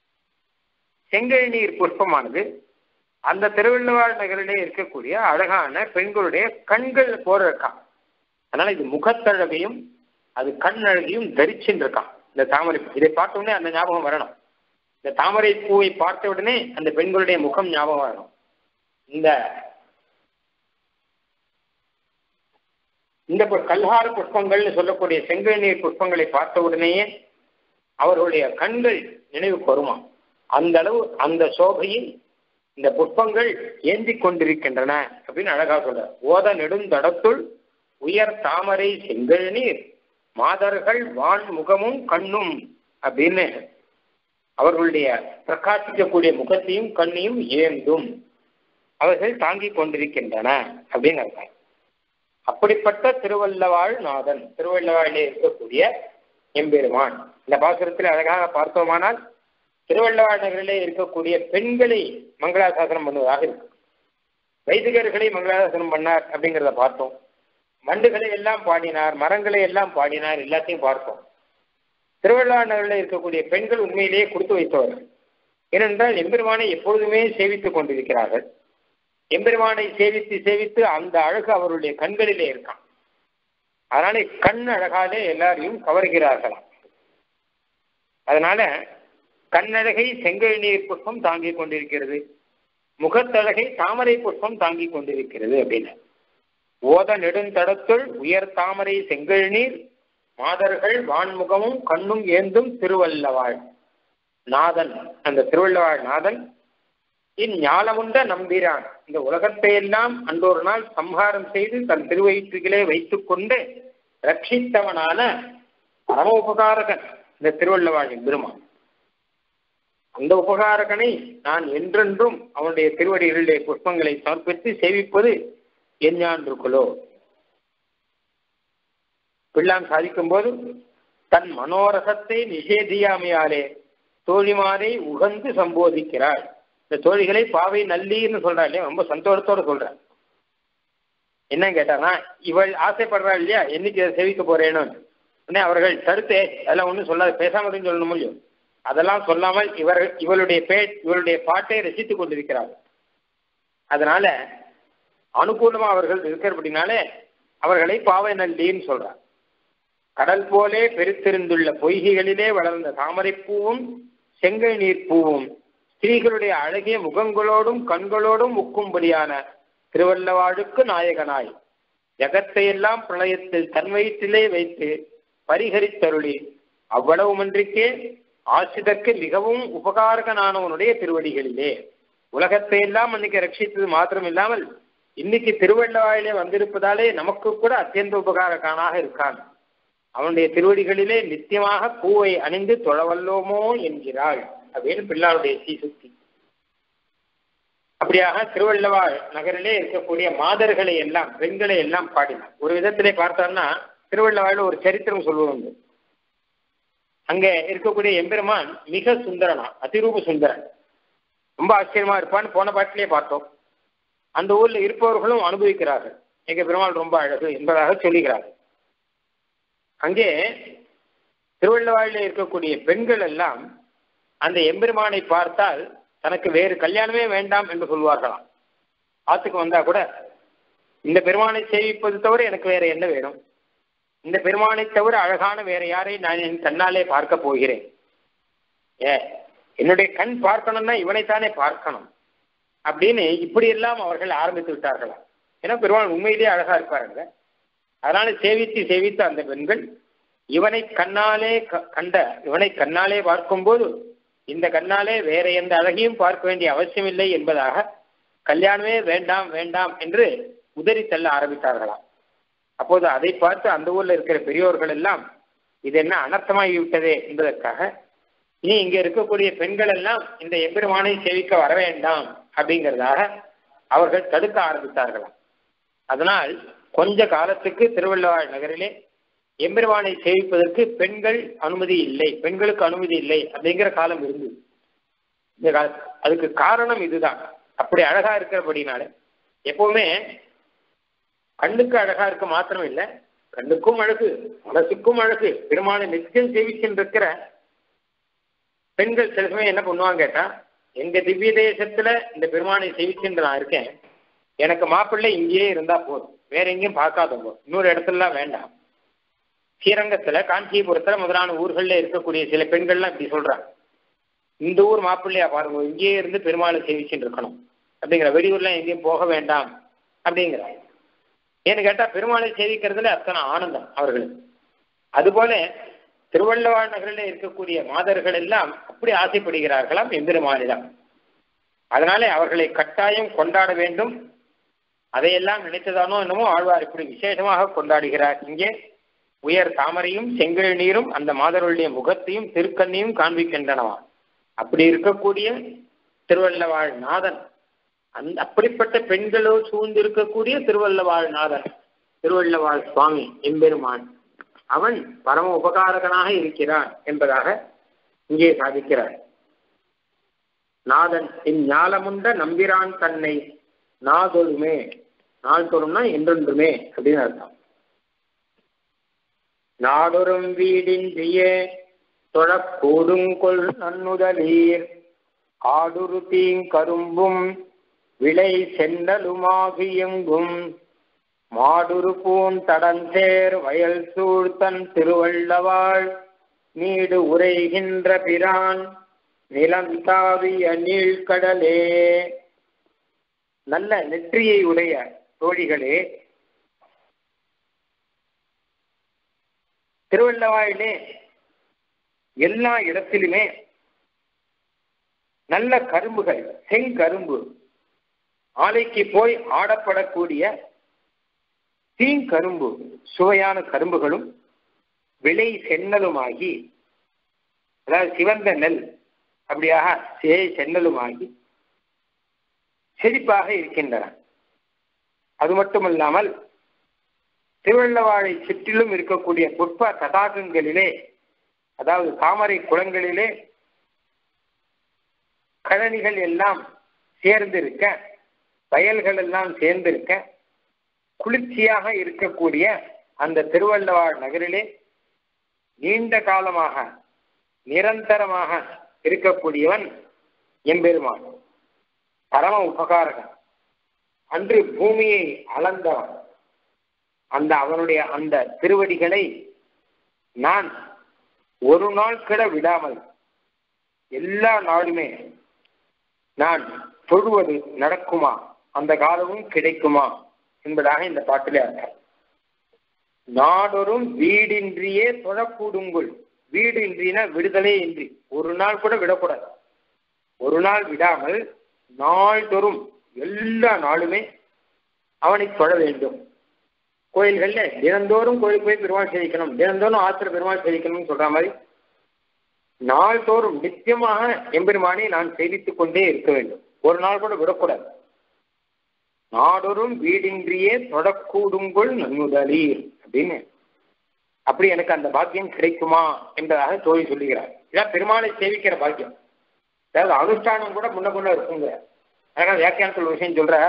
செங்கல் நீர் புஷ்பமானது அந்த திருவள்ளுவாழ் நகரிலே இருக்கக்கூடிய அழகான பெண்களுடைய கண்கள் போல இருக்கான். அதனால இது முகத்தழகையும் அது கண் அழகையும் தரிச்சுன்னு இருக்கான் இந்த தாமரை. இதை பார்த்த உடனே அந்த ஞாபகம் வரணும். இந்த தாமரை பூவை பார்த்த உடனே அந்த பெண்களுடைய முகம் ஞாபகம் வரணும். இந்த இந்த கல்ஹார புஷ்பங்கள்னு சொல்லக்கூடிய செங்கல் நீர் புஷ்பங்களை பார்த்த உடனேயே அவர்களுடைய கண்கள் நினைவுக்கு வருமா. அந்த அளவு அந்த சோபையில் இந்த புஷ்பங்கள் ஏந்தி கொண்டிருக்கின்றன அப்படின்னு அழகா சொல்ற. ஓத நெடுந்தடத்துள் உயர் தாமரை செங்கல் நீர் மாதர்கள் வான் முகமும் கண்ணும் அப்படின்னு அவர்களுடைய பிரகாசிக்கக்கூடிய முகத்தையும் கண்ணையும் ஏந்தும் அவர்கள் தாங்கிக் கொண்டிருக்கின்றன அப்படின்னு அர்த்தம். அப்படிப்பட்ட திருவல்லவாழ் நாதன், திருவல்லவாழிலே இருக்கக்கூடிய எம்பெருமான். இந்த பாசுரத்தில் அழகாக பார்த்தோமானால் திருவள்ளவாழ் நகரிலே இருக்கக்கூடிய பெண்களை மங்களாசாசனம் பண்ணுவதாக இருக்கு. வைதிகர்களை மங்களாசாசனம் பண்ணார் அப்படிங்கிறத பார்த்தோம். மண்டுகளை எல்லாம் பாடினார், மரங்களை எல்லாம் பாடினார், எல்லாத்தையும் பார்த்தோம். திருவள்ளுவாழ் நகரில் இருக்கக்கூடிய பெண்கள் உண்மையிலேயே கொடுத்து வைத்தவர்கள். ஏனென்றால் எம்பெருமானை எப்பொழுதுமே சேவித்துக் கொண்டிருக்கிறார்கள். எம்பெருமானை சேவித்து சேவித்து அந்த அழகு அவருடைய கண்களிலே இருக்கான். அதனால கண் அழகாலே எல்லாரையும் கவர்கிறார்களாம். அதனால கண்ணழகை செங்கல் நீர் புஷ்பம் தாங்கிக் கொண்டிருக்கிறது, முகத்தழகை தாமரை புஷ்பம் தாங்கிக் கொண்டிருக்கிறது அப்படின்னு. ஓத நெடுந்தடத்துள் உயர் தாமரை செங்கல் நீர் மாதர்கள் வான்முகமும் கண்ணும் ஏந்தும் திருவல்லவாழ் நாதன். அந்த திருவள்ளவாழ் நாதன் இந்ஞாலமுண்ட நம்பிரான். இந்த உலகத்தை எல்லாம் அன்றொரு நாள் சம்ஹாரம் செய்து தன் திருவயிற்றுகளே வைத்துக் கொண்டு ரட்சித்தவனான பரம உபகாரகன் இந்த திருவள்ளவாழின் பெருமான். அந்த உபகாரகனை நான் என்றென்றும் அவனுடைய திருவடிகளிலே புஷ்பங்களை சமர்ப்பித்து சேவிப்பது எஞ்ஞான்றுக்குலோ. பிள்ளான் சாதிக்கும் போது தன் மனோரசத்தை நிஷேதியாமையாலே தோழிமாரை உகந்து சம்போதிக்கிறாள். இந்த தோழிகளை பாவை நல்லின்னு சொல்றா இல்லையா, ரொம்ப சந்தோஷத்தோட சொல்ற. என்ன கேட்டானா, இவள் ஆசைப்படுறா இல்லையா, என்னைக்கு அதை சேவிக்க போறேன்னு உடனே அவர்கள் தடுத்தே அதெல்லாம் ஒன்றும் சொல்லாது, பேசாம சொல்லணும் முடியும். அதெல்லாம் சொல்லாமல் இவர்கள் இவளுடைய பே இவளுடைய பாட்டை ரசித்துக் கொண்டிருக்கிறார்கள். அதனால அனுகூலமா அவர்கள் இருக்கிறபடினாலே அவர்களை பாவை நல்லின்னு சொல்றார். கடல் போலே பெருத்திருந்துள்ள பொய்கைகளிலே வளர்ந்த தாமரைப்பூவும் செங்கல் நீர் பூவும் ஸ்திரீகளுடைய அழகிய முகங்களோடும் கண்களோடும் முக்கும்படியான திருவல்லவாழுக்கு நாயகனாய் ஜகத்தையெல்லாம் பிரளயத்தில் தன் வயிற்றிலே வைத்து பரிகரித்தருளி அவ்வளவுமன்றிக்கே ஆசிதற்கு மிகவும் உபகாரகனானவனுடைய திருவடிகளிலே உலகத்தை எல்லாம் அன்னைக்கு ரட்சித்தது மாத்திரம் இல்லாமல் இன்னைக்கு திருவள்ளவாயிலே வந்திருப்பதாலே நமக்கு கூட அத்தியந்த உபகாரகானாக இருக்கான். அவனுடைய திருவடிகளிலே நித்தியமாக பூவை அணிந்து தொழவல்லோமோ என்கிறாள் அப்படின்னு பிள்ளாளுடைய சீசுத்தி. அப்படியாக திருவள்ளவாள் நகரிலே இருக்கக்கூடிய மாதர்களை எல்லாம் பெண்களை எல்லாம் பாடினார். ஒரு விதத்திலே பார்த்தோம்னா திருவள்ளவாயில ஒரு சரித்திரம் சொல்லுவாங்க. அங்கே இருக்கக்கூடிய எம்பெருமான் மிக சுந்தரனா, அதிரூப சுந்தரன், ரொம்ப ஆச்சரியமா இருப்பான்னு போன பாட்டிலே பார்த்தோம். அந்த ஊர்ல இருப்பவர்களும் அனுபவிக்கிறார்கள், எங்க பெருமாள் ரொம்ப அழகு என்பதாக சொல்லுகிறார்கள். அங்கே திருவள்ளவாயில இருக்கக்கூடிய பெண்கள் எல்லாம் அந்த எம்பெருமானை பார்த்தால் தனக்கு வேறு கல்யாணமே வேண்டாம் என்று சொல்வார்களாம். ஆத்துக்கு வந்தா கூட இந்த பெருமானை சேவிப்பது தவிர எனக்கு வேற என்ன வேணும், இந்த பெருமானை தவிர அழகான வேற யாரை நான் என் கண்ணாலே பார்க்க போகிறேன், ஏ என்னுடைய கண் பார்க்கணும்னா இவனைத்தானே பார்க்கணும் அப்படின்னு இப்படியெல்லாம் அவர்கள் ஆரம்பித்து விட்டார்களாம். ஏன்னா பெருமாள் உண்மையிலேயே அழகா இருப்பாருங்க. அதனால சேவித்து சேவித்து அந்த பெண்கள் இவனை கண்ணாலே கண்ட இவனை கண்ணாலே பார்க்கும்போது இந்த கண்ணாலே வேற எந்த அழகையும் பார்க்க வேண்டிய அவசியம் இல்லை என்பதாக கல்யாணமே வேண்டாம் வேண்டாம் என்று உதறி தள்ள ஆரம்பித்தார்களாம். அப்போது அதை பார்த்து அந்த ஊர்ல இருக்கிற பெரியோர்கள் எல்லாம் இது என்ன அனர்த்தமாகி விட்டதே என்பதற்காக இனி இங்க இருக்கக்கூடிய பெண்கள் எல்லாம் இந்த எம்பெருமானை சேவிக்க வர வேண்டாம் அப்படிங்கிறதாக அவர்கள் தடுக்க ஆரம்பித்தார்களாம். அதனால் கொஞ்ச காலத்துக்கு திருவள்ளவாள் நகரிலே எம்பெருமானை சேவிப்பதற்கு பெண்கள் அனுமதி இல்லை, பெண்களுக்கு அனுமதி இல்லை அப்படிங்கிற காலம் இருந்தது. இந்த கால அதுக்கு காரணம் இதுதான். அப்படி அழகா இருக்கிறபடினால எப்பவுமே கண்ணுக்கு அழகா இருக்க மாத்திரம் இல்லை, கண்ணுக்கும் அழகு மனசுக்கும் அழகு. பெருமானை நிச்சயம் சேவிச்சுருக்கிற பெண்கள் சில சமயம் என்ன பண்ணுவாங்க கேட்டா, எங்க திவ்ய தேசத்துல இந்த பெருமானை சேவிச்சுட்டு நான் இருக்கேன், எனக்கு மாப்பிள்ளை இங்கேயே இருந்தா போதும், வேற எங்கேயும் பார்க்காதவங்க, இன்னொரு இடத்துலலாம் வேண்டாம். ஸ்ரீரங்கத்துல காஞ்சிபுரத்துல முதலான ஊர்கள்ல இருக்கக்கூடிய சில பெண்கள்லாம் இப்படி சொல்றாங்க, இந்த ஊர் மாப்பிள்ளையா பாருங்க, இங்கேயே இருந்து பெருமாளை சேவிச்சுட்டு இருக்கணும் அப்படிங்கிற, வெளியூர்லாம் எங்கேயும் போக வேண்டாம் அப்படிங்கிறாங்க. ஏன்னு கேட்டா பெருமாளை சேவிக்கிறதுல அத்தனை ஆனந்தம் அவர்களுக்கு. அதுபோல திருவள்ளவாள் நகரில் இருக்கக்கூடிய மாதர்கள் எல்லாம் அப்படி ஆசைப்படுகிறார்களாம் எம்பெருமானிடம். அதனாலே அவர்களை கட்டாயம் கொண்டாட வேண்டும். அதையெல்லாம் நினைத்ததானோ என்னமோ ஆழ்வார் இப்படி விசேஷமாக கொண்டாடுகிறார். இங்கே உயர் தாமரையும் செங்கல் நீரும் அந்த மாதருடைய முகத்தையும் திருக்கண்ணையும் காண்பிக்கின்றனவா. அப்படி இருக்கக்கூடிய திருவள்ளவாள் நாதன், அந்த அப்படிப்பட்ட பெண்களோ சூழ்ந்து இருக்கக்கூடிய திருவள்ளவாள் நாதன் திருவள்ளவாள் சுவாமி எம்பெருமான், அவன் பரம உபகாரகனாக இருக்கிறான் என்பதாக இங்கே சாதிக்கிறார். நாதன் இந்ஞாலமுண்ட நம்பிரான் தன்னை நாதொழுமே, நாள் தொழும்னா என்றொன்றுமே அப்படின்னு அர்த்தம். நாடொரும் வீடின்றியே தொழக்கூடுங்கொள் நன்னுதலீர் ஆடுரு தீங்கரும்பும் விளை சென்னலுமாகி எங்கும் மாடுரு பூன் தடந்தேர் வயல் சூழ்த்தன் திருவள்ளவாள் நீடு உரைகின்ற பிரான் நிலந்தாவிய நீழ்கடலே. நல்ல நெற்றியை உடைய தோழிகளே, திருவள்ளவாயிலே எல்லா இடத்திலுமே நல்ல கரும்புகள், செங்கரும்பு, ஆலைக்கு போய் ஆடப்படக்கூடிய தீங்கரும்பு, சுவையான கரும்புகளும் விளை சென்னலுமாகி, அதாவது சிவந்த நெல் அப்படியாக சென்னலுமாகி செழிப்பாக இருக்கின்றன. அது மட்டுமல்லாமல் திருவள்ளவாழை சுற்றிலும் இருக்கக்கூடிய புஷ்ப தடாகங்களிலே, அதாவது தாமரை குளங்களிலே கழனிகள் எல்லாம் சேர்ந்திருக்க, வயல்கள் எல்லாம் சேர்ந்திருக்க, குளிர்ச்சியாக இருக்கக்கூடிய அந்த திருவள்ளவாழ் நகரிலே நீண்ட காலமாக நிரந்தரமாக இருக்கக்கூடியவன் எம்பெருமான், பரம உபகாரகன். அன்று பூமியை அளந்தவன். அந்த அவனுடைய அந்த திருவடிகளை நான் ஒரு நாள் கிட விடாமல் எல்லா நாளுமே நான் தொழுவது நடக்குமா, அந்த காலமும் கிடைக்குமா என்பதாக இந்த பாட்டிலே அர்த்தம். நாடொரும் வீடின்றியே தொழக்கூடுங்குள். வீடு இன்றின விடுதலே இன்றி, ஒரு நாள் கூட விடக்கூடாது. ஒரு நாள் விடாமல் நாள்தோறும் எல்லா நாளுமே அவனை தொழ வேண்டும். கோயில்கள்ல தினந்தோறும் கோயிலுக்கு போய் பெருமாள் சேவிக்கணும், தினந்தோறும் ஆத்திர பெருமாள் சேவிக்கணும்னு சொல்ற மாதிரி நாள்தோறும் நித்தியமாக எம்பெருமானை நான் சேவித்துக் கொண்டே இருக்க வேண்டும். ஒரு நாள் கூட விடக்கூடாது. நாடொரும் வீடின்றியே தொடக்கூடுங்குள் நன்முதலீர் அப்படின்னு, அப்படி எனக்கு அந்த பாக்கியம் கிடைக்குமா என்பதாக தோழி சொல்லுகிறார். இதான் பெருமாளை சேவிக்கிற பாக்கியம். அதாவது அனுஷ்டானம் கூட முன்ன முன்ன இருக்குங்க. அதனால வியாக்கியானத்தில் ஒரு விஷயம் சொல்ற,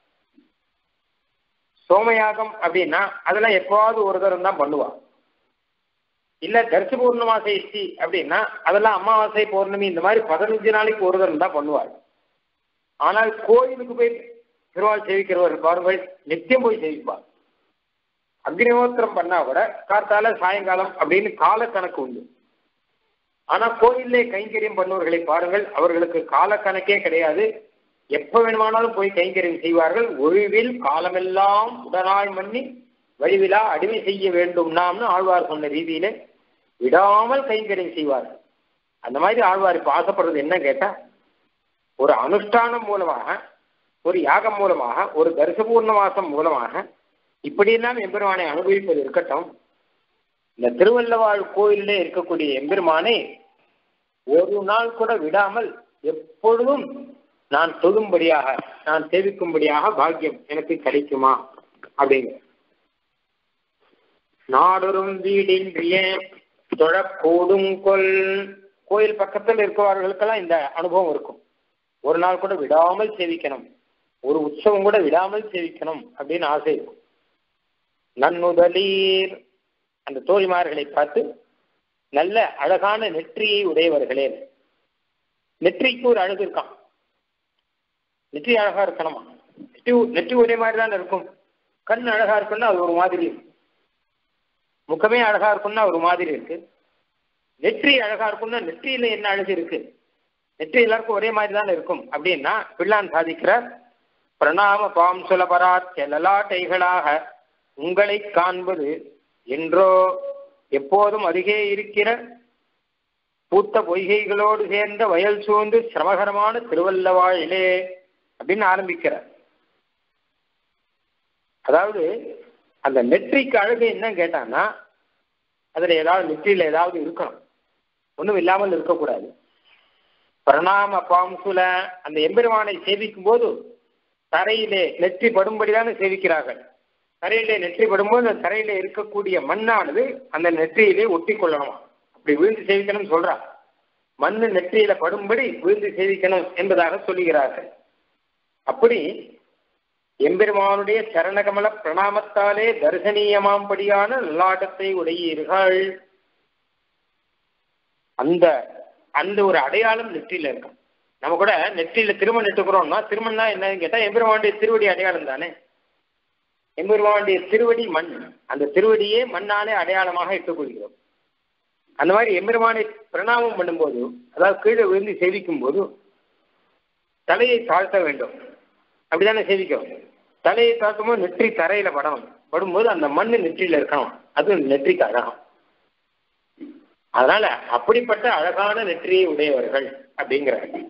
சோமயாகம் அப்படின்னா அதெல்லாம் எப்போவாவது ஒரு தரம் தான் பண்ணுவா. இல்ல தர்ச பௌர்ணமாசை இஷ்டி அப்படின்னா அதெல்லாம் அமாவாசை பௌர்ணமி இந்த மாதிரி பதினஞ்சு நாளைக்கு ஒரு தரம் தான் பண்ணுவாள். ஆனால் கோயிலுக்கு போய் திருவாள் சேவிக்கிறவர்கள் பாருங்கள், நித்தியம் போய் சேவிப்பார். அக்னிஹோத்திரம் பண்ணா கூட காத்தால சாயங்காலம் அப்படின்னு கால கணக்கு உண்டு. ஆனா கோயிலே கைங்கரியம் பண்ணுவர்களை பாருங்கள், அவர்களுக்கு கால கணக்கே கிடையாது. எப்ப வேணுமானாலும் போய் கைங்கரியம் செய்வார்கள். ஒழிவில் காலமெல்லாம் உடனாய் மன்னி வழிவிழா அடிமை செய்ய வேண்டும் நாம்னு ஆழ்வார் சொன்ன ரீதியில விடாமல் கைங்கரியம் செய்வார்கள். அந்த மாதிரி ஆழ்வார் இப்ப ஆசைப்படுறது என்ன கேட்டா, ஒரு அனுஷ்டானம் மூலமாக, ஒரு யாகம் மூலமாக, ஒரு தரிசபூர்ண மாசம் மூலமாக இப்படியெல்லாம் எம்பெருமானை அனுபவிப்பது இருக்கட்டும், இந்த திருவள்ளவாழ் கோயிலே இருக்கக்கூடிய எம்பெருமானை ஒரு நாள் கூட விடாமல் எப்பொழுதும் நான் தொழும்படியாக, நான் சேவிக்கும்படியாக பாக்கியம் எனக்கு கிடைக்குமா அப்படிங்கிற. நாடொரும் வீடின்றிய தொழக்கூடும் கொல். கோயில் பக்கத்தில் இருக்கிறவர்களுக்கெல்லாம் இந்த அனுபவம் இருக்கும். ஒரு நாள் கூட விடாமல் சேவிக்கணும், ஒரு உற்சவம் கூட விடாமல் சேவிக்கணும் அப்படின்னு ஆசை இருக்கும். நன்னுதலீர், அந்த தோழிமார்களை பார்த்து நல்ல அழகான நெற்றியை உடையவர்களே. நெற்றிக்கு ஒரு அழகு இருக்கான். நெற்றி அழகா இருக்கணுமா? நெற்றி நெற்றி ஒரே மாதிரி தான் இருக்கும். கண் அழகா இருக்குன்னா அது ஒரு மாதிரி இருக்கு. முகமே அழகா இருக்குன்னா ஒரு மாதிரி இருக்கு. நெற்றி அழகா இருக்குன்னா நெற்றியில என்ன அழகு இருக்கு? நெற்றி எல்லாருக்கும் ஒரே மாதிரி தான் இருக்கும் அப்படின்னா பிள்ளான் சாதிக்கிறார். பிரணாம பாம் சுலபராத் லலாட்டைகளாக உங்களை காண்பது என்றோ எப்போதும் அருகே இருக்கிற பூத்த பொய்கைகளோடு சேர்ந்த வயல் சூழ்ந்து சிரமகரமான திருவள்ளவாழிலே அப்படின்னு ஆரம்பிக்கிறார். அதாவது அந்த நெற்றிக்கு அழகு என்ன கேட்டான்னா, அதுல ஏதாவது நெற்றியில ஏதாவது இருக்கணும், ஒன்றும் இல்லாமல் இருக்கக்கூடாது. பிரணாம பாம்சுல அந்த எம்பெருமானை சேவிக்கும் போது தரையிலே நெற்றி படும்படிதானே சேவிக்கிறார்கள். தரையிலே நெற்றி படும்போது அந்த தரையிலே இருக்கக்கூடிய மண்ணானது அந்த நெற்றியிலே ஒட்டி கொள்ளணும். அப்படி விழுந்து சேவிக்கணும்னு சொல்றா. மண்ணு நெற்றியில படும்படி விழுந்து சேவிக்கணும் என்பதாக சொல்லுகிறார்கள். அப்படி எம்பெருமானுடைய சரணகமல பிரணாமத்தாலே தரிசனீயமாம்படியான நல்லாட்டத்தை உடையீர்கள். அந்த அந்த ஒரு அடையாளம் நெற்றியில இருக்கும். நம்ம கூட நெற்றியில திருமணம் நெட்டுக்கிறோம்னா திருமணம்னா என்னன்னு கேட்டா எம்பெருமானுடைய திருவடி அடையாளம் தானே. எம்பெருமானுடைய திருவடி மண், அந்த திருவடியே மண்ணாலே அடையாளமாக இட்டுக்கொள்கிறோம். அந்த மாதிரி எம்பெருமானை பிரணாமம் பண்ணும்போது, அதாவது கீழே விழுந்து சேவிக்கும் போது தலையை தாழ்த்த வேண்டும். அப்படிதானே சேவிக்கும். தலையை தாழ்த்தும் போது நெற்றி தரையில படணும். படும்போது அந்த மண் நெற்றியில இருக்கணும். அது நெற்றிக்கு அழகம். அதனால அப்படிப்பட்ட அழகான நெற்றியை உடையவர்கள் அப்படிங்கிறார்கள்.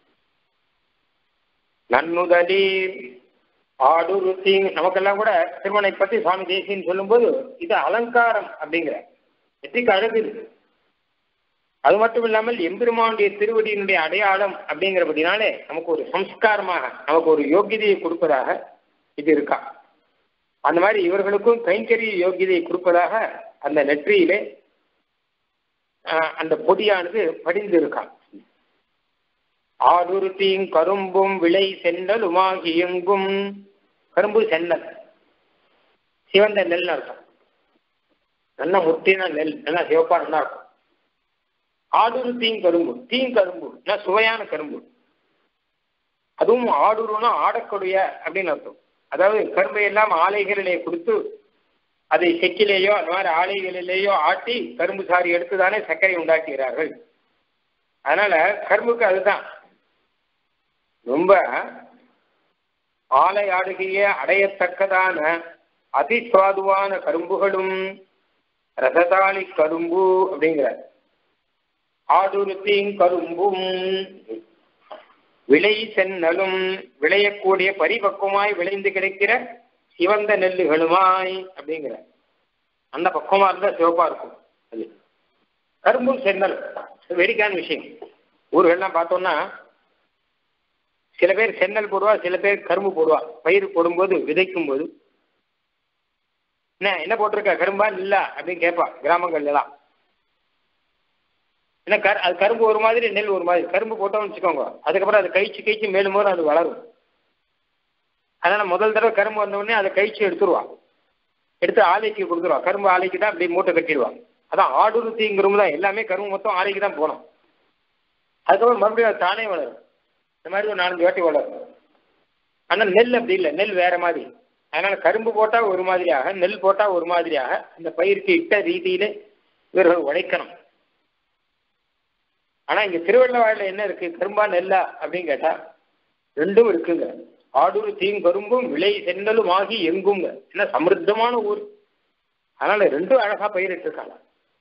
நன்னுதலீர் ஆடுருத்தி. நமக்கெல்லாம் கூட திருமணை பற்றி சுவாமி தேசியன்னு சொல்லும் போது இது அலங்காரம் அப்படிங்கிற நெற்றிக்கு அழகு இருக்கு. அது மட்டும் இல்லாமல் எம்பெருமானுடைய திருவடியினுடைய அடையாளம் அப்படிங்கிறபடினாலே நமக்கு ஒரு சம்ஸ்காரமாக, நமக்கு ஒரு யோகியதையை கொடுப்பதாக இது இருக்கா. அந்த மாதிரி இவர்களுக்கும் கைங்கரிய யோகியதை கொடுப்பதாக அந்த நெற்றியிலே அந்த பொடியானது படிந்து இருக்கான். ஆடுரு தீங் கரும்பும் விளை சென்னலுமாகி எங்கும். கரும்பு சென்னல், சிவந்த நெல் அர்த்தம். நல்ல முத்தின நெல், நல்லா சிவப்பா நல்லா இருக்கும். ஆடுரு தீங் கரும்பு, தீங் கரும்பு சுவையான கரும்பு. அதுவும் ஆடுருன்னா ஆடக்கூடிய அப்படின்னு அர்த்தம். அதாவது கரும்பை எல்லாம் ஆலைகளிலே கொடுத்து அதை செக்கிலேயோ அந்த மாதிரி ஆலைகளிலேயோ ஆட்டி கரும்பு சாறு எடுத்துதானே சர்க்கரை உண்டாக்குகிறார்கள். அதனால கரும்புக்கு அதுதான் ரொம்ப ஆலை ஆடுகைய அடையத்தக்கதான அதிசுவாதுவான கரும்புகளும் ரசதாளி கரும்பு அப்படிங்கிற ஆடுருத்தீங் கரும்பும் விளை சென்னலும் விளையக்கூடிய பரிபக்குவமாய் விளைந்து கிடைக்கிற சிவந்த நெல்லுகளுமாய் அப்படிங்கிற அந்த பக்குவமா இருந்தா சிவப்பா இருக்கும். அது கரும்பும் சென்னல் வேடிக்கையான விஷயம். ஊர்கள்லாம் பார்த்தோம்னா சில பேர் சென்னல் போடுவா, சில பேர் கரும்பு போடுவா. பயிர் போடும்போது விதைக்கும் போது என்ன என்ன போட்டிருக்க கரும்பா இல்ல அப்படின்னு கேட்பா கிராமங்கள்ல எல்லாம். ஏன்னா கரு அது கரும்பு ஒரு மாதிரி நெல் ஒரு மாதிரி. கரும்பு போட்டோம்னு வச்சுக்கோங்க, அதுக்கப்புறம் அது கழிச்சு கழிச்சு மேலும் போது அது வளரும். அதனால முதல் தடவை கரும்பு வந்தோடனே அதை கழிச்சு எடுத்துருவான், எடுத்து ஆலைக்கு கொடுத்துருவான். கரும்பு ஆலைக்கு தான் அப்படி மூட்டை கட்டிடுவான். அதான் ஆடுருத்திங்கிறவங்க தான் எல்லாமே கரும்பு மொத்தம் ஆலைக்கு தான் போனோம். அதுக்கப்புறம் மறுபடியும் அது தானே வளரும். இந்த மாதிரி ஒரு நாலஞ்சு வாட்டி வளரும். ஆனால் நெல் அப்படி இல்லை, நெல் வேற மாதிரி. அதனால கரும்பு போட்டால் ஒரு மாதிரியாக, நெல் போட்டால் ஒரு மாதிரியாக அந்த பயிருக்கு இட்ட ரீதியிலே இவர்கள் உழைக்கணும். ஆனால் இங்கே திருவள்ளவாயில் என்ன இருக்கு, கரும்பா நெல்லா அப்படின்னு கேட்டால் ரெண்டும் இருக்குங்க. ஆடுரு தீங்கரும்பும் விளை சென்னலும் ஆகி எங்குங்க. என்ன சமிருத்தமான ஊர். அதனால ரெண்டும் அழகா பயிரிட்டு இருக்காங்க.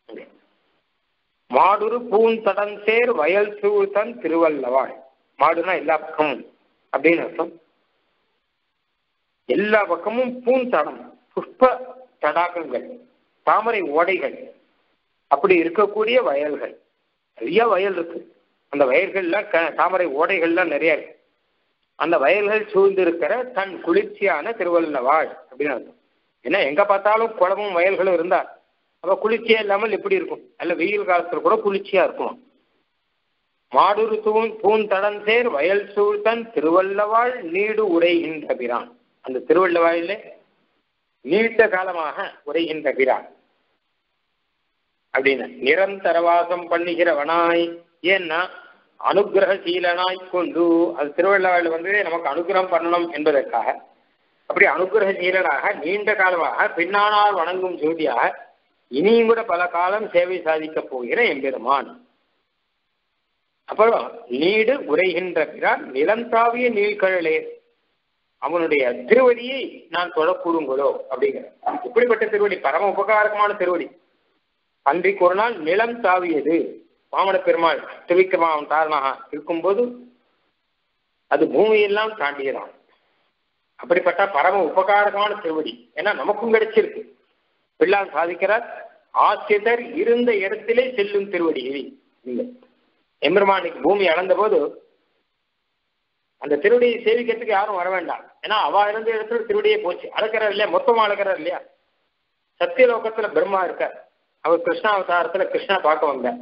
மாடுரு பூந்தடன் சேர் வயல் சூழ்த்தன் திருவள்ளவாய். மாடுனா எல்லா பக்கமும் அப்படின்னு அர்த்தம். எல்லா பக்கமும் பூந்தடம், புஷ்ப தடாகங்கள், தாமரை ஓடைகள், அப்படி இருக்கக்கூடிய வயல்கள். நிறைய வயல் இருக்கு. அந்த வயல்கள்லாம் தாமரை ஓடைகள்லாம் நிறைய இருக்கு. அந்த வயல்கள் சூழ்ந்திருக்கிற தன் குளிர்ச்சியான திருவள்ளவாய் அப்படின்னு அர்த்தம். ஏன்னா எங்க பார்த்தாலும் குளமும் வயல்களும் இருந்தா அப்ப குளிர்ச்சியா இல்லாமல் எப்படி இருக்கும்? அல்ல வெயில் காலத்துல கூட குளிர்ச்சியா இருக்கும். மாடுரு தூண் பூந்தடன் சேர் வயல் சூழ்த்தன் திருவள்ளவாள் நீடு உரைகின்ற பிரான். அந்த திருவள்ளவாயிலே நீண்ட காலமாக உரைகின்ற பிரான் அப்படின்னு நிரந்தரவாசம் பண்ணுகிறவனாய். ஏன்னா அனுகிரகசீலனாய் கொண்டு, அது திருவள்ளுவாயில் வந்து நமக்கு அனுகிரகம் பண்ணணும் என்பதற்காக அப்படி அனுகிரகசீலனாக நீண்ட காலமாக பின்னானார் வணங்கும் ஜோதியாக இனியும் கூட பல காலம் சேவை சாதிக்க போகிற எம்பெருமான். அப்புறம் நீடு உரைகின்ற பிறான் நிலந்தாவிய நீழ்கழலே, அவனுடைய திருவடியை நான் தொடக்கூடுங்களோ அப்படிங்கிற. இப்படிப்பட்ட திருவடி பரம உபகாரமான திருவடி. அன்றைக்கு ஒரு நாள் நிலம் தாவியது. வாமன பெருமாள் திருவிக்கிரமாவன் தாரணமாக இருக்கும்போது அது பூமியெல்லாம் தாண்டியதான். அப்படிப்பட்ட பரம உபகாரமான திருவடி. ஏன்னா நமக்கும் கிடைச்சிருக்கு. பிள்ளான் சாதிக்கிறார், ஆசிரியர் இருந்த இடத்திலே செல்லும் திருவடி இல்லை. எம்பெருமானுக்கு பூமி அளந்த போது அந்த திருவடியை சேவிக்கிறதுக்கு யாரும் வர வேண்டாம். ஏன்னா அவ இருந்த இடத்துல திருவடியே போச்சு. அளக்கிறார் இல்லையா, மொத்தமா அளக்கிறார் இல்லையா. சத்தியலோகத்துல பிரம்மா இருக்கார். அவர் கிருஷ்ணாவதாரத்துல கிருஷ்ணா பார்க்க வந்தார்.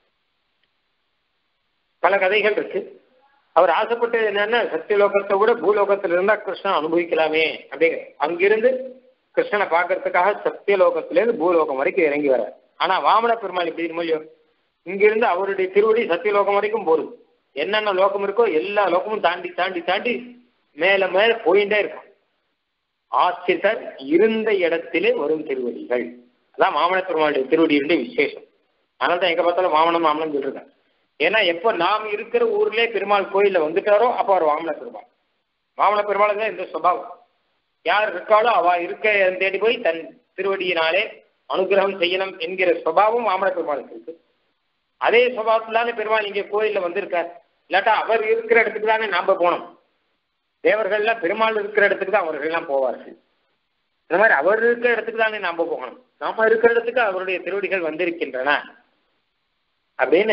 பல கதைகள் இருக்கு. அவர் ஆசைப்பட்டது என்னன்னா சத்தியலோகத்தை விட பூலோகத்துல இருந்தா கிருஷ்ணன் அனுபவிக்கலாமே அப்படிங்கிற. அங்கிருந்து கிருஷ்ணனை பார்க்கறதுக்காக சத்தியலோகத்திலேருந்து பூலோகம் வரைக்கும் இறங்கி வர. ஆனா வாமன பெருமாள் இப்படி மூலியம் இங்கிருந்து அவருடைய திருவடி சத்தியலோகம் வரைக்கும் போடுது. என்னென்ன லோகம் இருக்கோ எல்லா லோகமும் தாண்டி தாண்டி தாண்டி மேல மேல போயிட்டே இருக்கும். ஆசிரியர் இருந்த இடத்திலே வரும் திருவடிகள். அதான் வாமன பெருமாளுடைய திருவடியுடைய விசேஷம். அதனால தான் எங்க பார்த்தாலும் வாமனம் வாமனம் சொல்லிருக்கேன். ஏன்னா எப்போ நாம் இருக்கிற ஊர்லேயே பெருமாள் கோயில்ல வந்துட்டாரோ அப்போ அவர் வாமன பெருமாள். வாமன பெருமாள் தான் இந்த சுபாவம். யார் இருக்காளோ அவ இருக்க தேடி போய் தன் திருவடியினாலே அனுகிரகம் செய்யணும் என்கிற சுபாவம் வாமன பெருமாளுக்கு இருக்கு. அதே சுபாவத்திலான பெருமாள் இங்கே கோயில்ல வந்திருக்கார். இல்லாட்டா அவர் இருக்கிற இடத்துக்கு தானே நாம போனோம். தேவர்கள்லாம் பெருமாள் இருக்கிற இடத்துக்கு தான் அவர்கள்லாம் போவார்கள். இந்த மாதிரி அவர் இருக்கிற இடத்துக்கு தானே நாம போகணும். நாம இருக்கிற இடத்துக்கு அவருடைய திருவடிகள் வந்திருக்கின்றன அப்படின்னு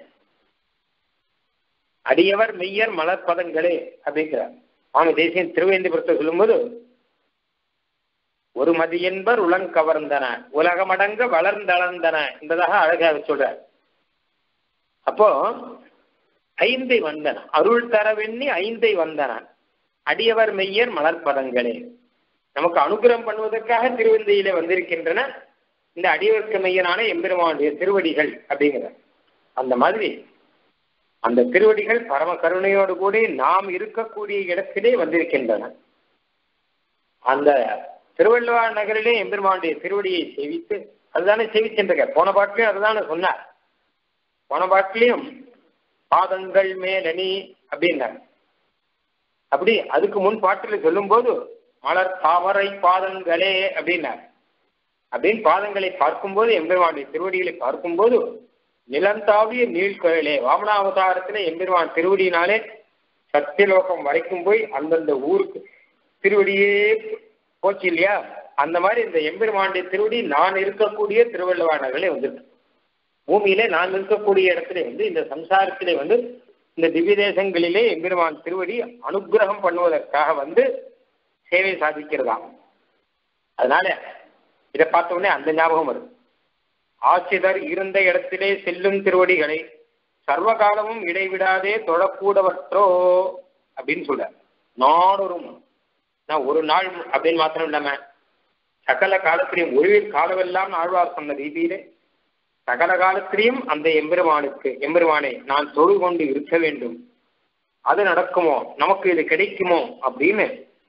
அடியவர் மெய்யர் மலர்பதங்களே அப்படிங்கிறார் சுவாமி தேசியன் திருவேந்திபுரத்தை சொல்லும்போது. ஒரு மதி என்பர் உலங்கவர்ந்தன உலகமடங்க வளர்ந்தளர்ந்தன என்பதாக அழகாக சொல்ற. அப்போ ஐந்தை வந்தன அருள் தரவெண்ணி ஐந்தை வந்தன அடியவர் மெய்யர் மலர்பதங்களே. நமக்கு அனுகிரகம் பண்ணுவதற்காக திருவந்தையிலே வந்திருக்கின்றன இந்த அடியவர்க்கு மெய்யனான எம்பெருமானுடைய திருவடிகள் அப்படிங்கிற. அந்த மாதிரி அந்த திருவடிகள் பரம கருணையோடு கூட நாம் இருக்கக்கூடிய இடத்திலே வந்திருக்கின்றன. அந்த திருவள்ளுவர் நகரிலே எம்பெருமானுடைய திருவடியை சேவித்து, அதுதானே சேவிக்கின்ற போன பாட்டிலையும் அதுதானே சொன்னார். போன பாட்டிலையும் பாதங்கள் மேலணி அப்படின்னார். அப்படி அதுக்கு முன் பாட்டில் சொல்லும் போது மலர் தாமரை பாதங்களே அப்படின்னார். அப்படின்னு பாதங்களை பார்க்கும்போது எம்பெருமானுடைய திருவடிகளை பார்க்கும்போது நிலந்தாவிய நீழ்கழலே வாமனாவதாரத்திலே எம்பெருமான் திருவடியினாலே சத்தியலோகம் வரைக்கும் போய் அந்தந்த ஊருக்கு திருவடியே போச்சு இல்லையா? அந்த மாதிரி இந்த எம்பெருமானுடைய திருவடி நான் இருக்கக்கூடிய திருவள்ளுவானர்களே வந்துருக்கு. பூமியிலே நான் இருக்கக்கூடிய இடத்துல வந்து இந்த சம்சாரத்திலே வந்து இந்த திவ்ய தேசங்களிலே எம்பெருமான் திருவடி அனுகிரகம் பண்ணுவதற்காக வந்து சேவை சாதிக்கிறதா. அதனால இதை பார்த்த உடனே அந்த ஞாபகம் வருது. ஆசிரியர் இருந்த இடத்திலே செல்லும் திருவடிகளை சர்வகாலமும் இடைவிடாதே தொழக்கூடவற்றோ அப்படின்னு சொல்ற. நாடொரும் நான் ஒரு நாள் அப்படின்னு மாத்திரம் இல்லாம சகல காலத்திலையும் ஒரு காலமெல்லாம் ஆழ்வார் சொன்ன ரீதியிலே சகல காலத்திலையும் அந்த எம்பெருமானுக்கு எம்பெருமானை நான் தொழு கொண்டு இருக்க வேண்டும். அது நடக்குமோ, நமக்கு இது கிடைக்குமோ அப்படின்னு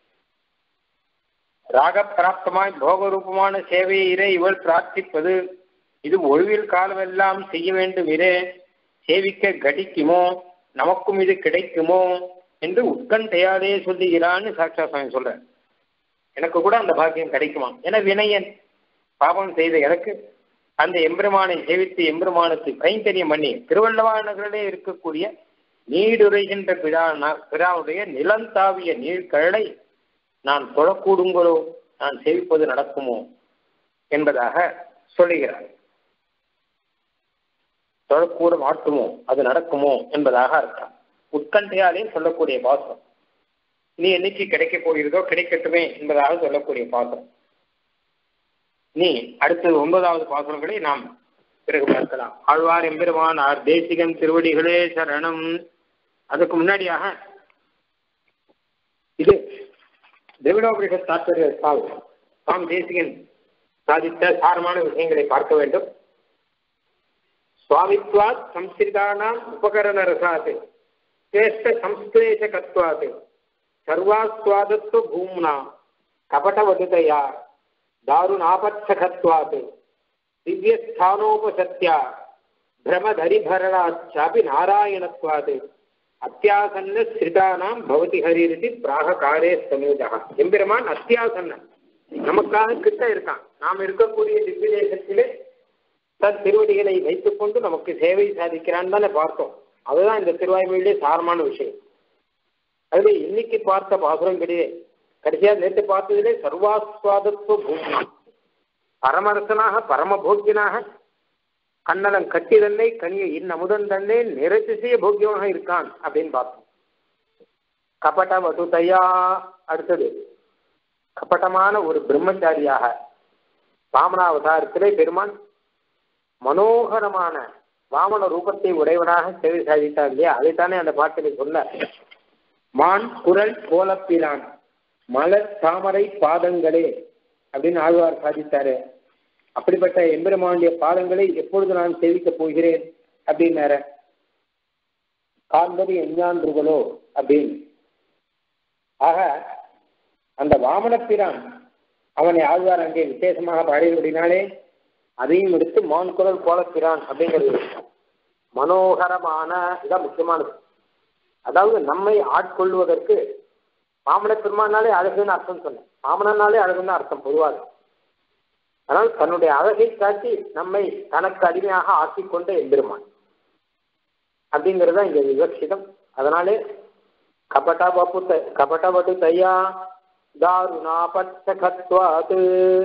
ராகப்பிராப்தமாய் போகரூபமான சேவையை இறை இவள் பிரார்த்திப்பது. இது ஒழுவில் காலமெல்லாம் செய்ய வேண்டும் இரே சேவிக்க கடிக்குமோ, நமக்கும் இது கிடைக்குமோ என்று உட்கண்டையாதே சொல்லுகிறான்னு சாட்சா சுவாமி சொல்ற. எனக்கு கூட அந்த பாக்கியம் கிடைக்குமா? என வினயன் பாபம் செய்த எனக்கு அந்த எம்பெருமானை சேவித்து எம்பெருமானுக்கு கைங்கரியம் பண்ணி திருவள்ளுவர் நகரிலே இருக்கக்கூடிய நீடுரைகின்ற பிதா பிதாவுடைய நிலந்தாவிய நீழ்கழலை நான் தொழக்கூடுங்களோ, நான் சேவிப்பது நடக்குமோ என்பதாக சொல்லுகிறார். தொழக்கூட மாட்டுமோ, அது நடக்குமோ என்பதாக அர்த்தம். உட்கண்டையாலே சொல்லக்கூடிய பாசம். நீ என்னைக்கு கிடைக்க போகிறதோ கிடைக்கட்டுமே என்பதாக சொல்லக்கூடிய பாசம். நீ அடுத்தது ஒன்பதாவது பாசனங்களை நாம் பிறகு பார்க்கலாம். ஆழ்வார் எம்பெருமான் ஆர் தேசிகன் திருவடிகளே சரணம். அதுக்கு முன்னாடியாக இது திராவிடோபனிஷத் தாத்பரியத்தால் தாம் தேசிகன் சாதித்த சாரமான விஷயங்களை பார்க்க வேண்டும். சுவாமித்வாத் சம்ஸ்கிருதானாம் உபகரண ரசாத் சிரேஷ்ட சம்ஸ்லேஷகத்வாத் சர்வாஸ்வாதத்வ பூம்னா கபடவதுதயா தாருணாபத்சகத்வாத் திவ்யஸ்தானோபசத்யா பிரமதரிபரணாச்சாபி நாராயணத்வாத் அத்தியாசன்ன ஸ்ரிதானாம் பவதி ஹரிரிதி பிராககாரே சமூஜா. எம்பெருமான் அத்தியாசன்ன நமக்காக கிட்ட இருக்கான். நாம் இருக்கக்கூடிய திவ்ய தேசத்திலே தன் திருவடிகளை வைத்துக் கொண்டு நமக்கு சேவை சாதிக்கிறான்னு தானே பார்த்தோம். அதுதான் இந்த திருவாய்மொழியிலே சாரமான விஷயம். அதுல இன்னைக்கு பார்த்த பாசுரம் கிடையாது, கடைசியா நேற்று பார்த்ததிலே சர்வாஸ்வாதத்துவ பூமி பரமரசனாக பரமபோக்கியனாக கண்ணலம் கட்டி தன்னை கனிய இன்னமுதன் தன்னை நிறைதிசைய போக்கியமாக இருக்கான் அப்படின்னு பார்த்தோம். கபட வதுதையா அடுத்தது கபட்டமான ஒரு பிரம்மச்சாரியாக வாமனாவதாரத்திலே பெருமான் மனோகரமான வாமன ரூபத்தை உடையவனாக சேவை சாதித்தார் இல்லையா? அதைத்தானே அந்த பாட்டிலே சொன்ன. மான் குரல் கோலப்பிலான் மலர் தாமரை பாதங்களே அப்படின்னு ஆழ்வார் சாதித்தாரு. அப்படிப்பட்ட எம்பெருமானுடைய பாதங்களை எப்பொழுது நான் சேவிக்கப் போகிறேன் அப்படின்னார. காண்பது எஞ்ஞான்றுகளோ அப்படின்னு. ஆக அந்த வாமனப்பிரான் அவனை ஆழ்வார் அங்கே விசேஷமாக பாடியபடினாலே அதையும் எடுத்து மான் குரல் கோலப்பிரான் அப்படிங்கிறது மனோகரமான இதான் முக்கியமானது. அதாவது நம்மை ஆட்கொள்வதற்கு மாமன பெருமானாலே அழகுன்னு அர்த்தம் சொன்னேன். மாமனாலே அழகுன்னு அர்த்தம் பொதுவாக. ஆனால் தன்னுடைய அழகை காட்டி நம்மை தனக்கு அடிமையாக ஆக்கிக்கொண்ட எம்பெருமான் அப்படிங்கிறது தான் இங்க விவக்ஷிதம். அதனாலே கபட வபு கபட வடு தையா தாருணாபத்சகத்வாத்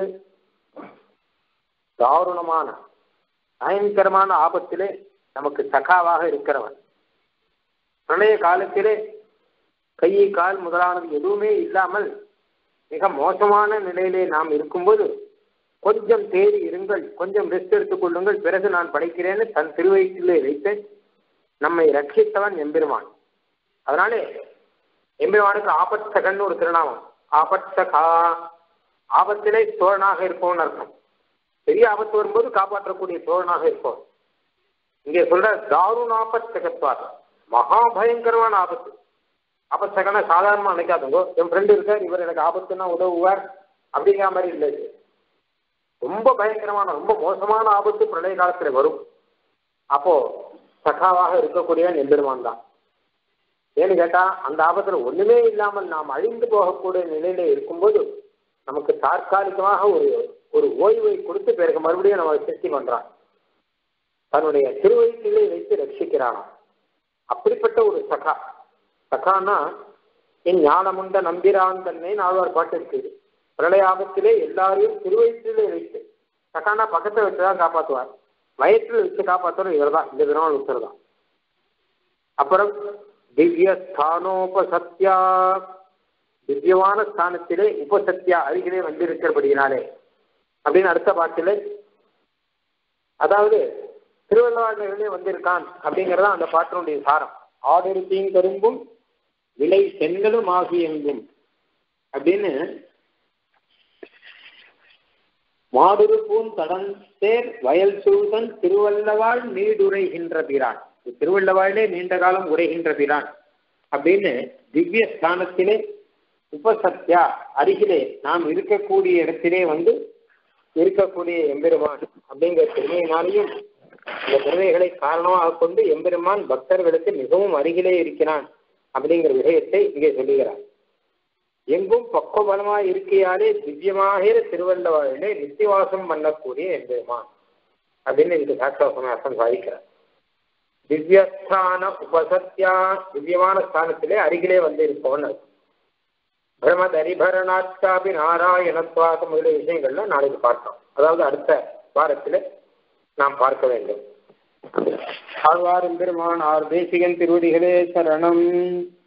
தாருணமான பயங்கரமான ஆபத்திலே நமக்கு சகாவாக இருக்கிறவன். பிரளய காலத்திலே கை கால் முதலானது எதுவுமே இல்லாமல் மிக மோசமான நிலையிலே நாம் இருக்கும்போது கொஞ்சம் தேடி இருங்கள், கொஞ்சம் ரெஸ்ட் எடுத்துக் கொள்ளுங்கள், பிறகு நான் படைக்கிறேன்னு தன் திருவயிற்றிலே வைத்து நம்மை ரட்சித்தவன் எம்பெருமான். அதனாலே எம்பெருமானுக்கு ஆபத்சகன் ஒரு திருநாமம். ஆபத்சகா, ஆபத்திலே தோழனாக இருப்போம்னு அர்த்தம். பெரிய ஆபத்து வரும்போது காப்பாற்றக்கூடிய தோழனாக இருப்போம். இங்கே சொல்ற தாருணாபத்சகத்வார், மகாபயங்கரமான ஆபத்து. ஆபத்சகனா சாதாரணமா நினைக்காதுங்க, என் ஃப்ரெண்டு இருக்கார், இவர் எனக்கு ஆபத்துன்னா உதவுவார் அப்படிங்கிற மாதிரி இல்லை. ரொம்ப பயங்கரமான ரொம்ப மோசமான ஆபத்து பிரளய காலத்துல வரும். அப்போ சகாவாக இருக்கக்கூடியவன் எம்பெருமான் தான். ஏன்னு கேட்டா அந்த ஆபத்துல ஒண்ணுமே இல்லாமல் நாம் அழிந்து போகக்கூடிய நிலையில இருக்கும்போது நமக்கு தற்காலிகமாக ஒரு ஒரு ஓய்வை கொடுத்து பிறகு மறுபடியும் நம்ம சிருஷ்டி பண்றான். தன்னுடைய திருவயிற்றிலே வைத்து ரட்சிக்கிறானாம். அப்படிப்பட்ட ஒரு சகா. சகானா என் ஞானமுண்ட நம்பிரான் தன்னை நால்வார் பாட்டு இருக்குது. பிரளய ஆபத்திலே எல்லாரையும் திருவயிற்றிலே வைத்து, சகானா பக்கத்தை வச்சுதான் காப்பாற்றுவார், வயிற்றில் வச்சு காப்பாற்றுற இவர் தான், இந்த தினம் ஒருத்தர் தான். அப்புறம் திவ்ய ஸ்தானோபசத்யா, திவ்யமான ஸ்தானத்திலே உபசத்யா அருகிலே வந்திருக்கிறபடியினாலே அப்படின்னு அடுத்த பாட்டிலே, அதாவது திருவள்ளுவர்களே வந்திருக்கான் அப்படிங்கிறதா அந்த பாட்டினுடைய சாரம். ஆடெருத்தையும் கரும்பும் விலை செங்கலும் ஆகி எங்கும் அப்படின்னு மாடுரு பூன் தடன் சேர் வயல் சூழ்தன் திருவள்ளவாள் நீடுரைகின்ற பிரான், திருவள்ளவாழிலே நீண்ட காலம் உரைகின்ற பிரான் அப்படின்னு திவ்ய ஸ்தானத்திலே உபசத்யா அருகிலே நாம் இருக்கக்கூடிய இடத்திலே வந்து இருக்கக்கூடிய எம்பெருமான் அப்படிங்கிற பெருமையினாலையும் இந்த பெருமைகளை காரணமாக கொண்டு எம்பெருமான் பக்தர்களுக்கு மிகவும் அருகிலே இருக்கிறான் அப்படிங்கிற விஷயத்தை இங்கே சொல்லுகிறார். எங்கும் பக்குவபலமாய் இருக்கையாலே திவ்யமாக திருவள்ளவாழிலே நித்தியவாசம் பண்ணக்கூடிய எம்பெருமான் அப்படின்னு இந்த சாட்சாசனாசம் சாதிக்கிறார். திவ்யஸ்தான உபசத்யா, திவ்யமான ஸ்தானத்திலே அருகிலே வந்து இருப்பவன். பிரமதரிபரணாச்சாபி நாராயணத்வாச முதலிய விஷயங்கள்ல நாளைக்கு பார்த்தோம். அதாவது அடுத்த வாரத்தில் நாம் பார்க்க வேண்டும். ஆழ்வார் எம்பெருமான் ஆர் தேசிகன் திருவடிகளே சரணம்.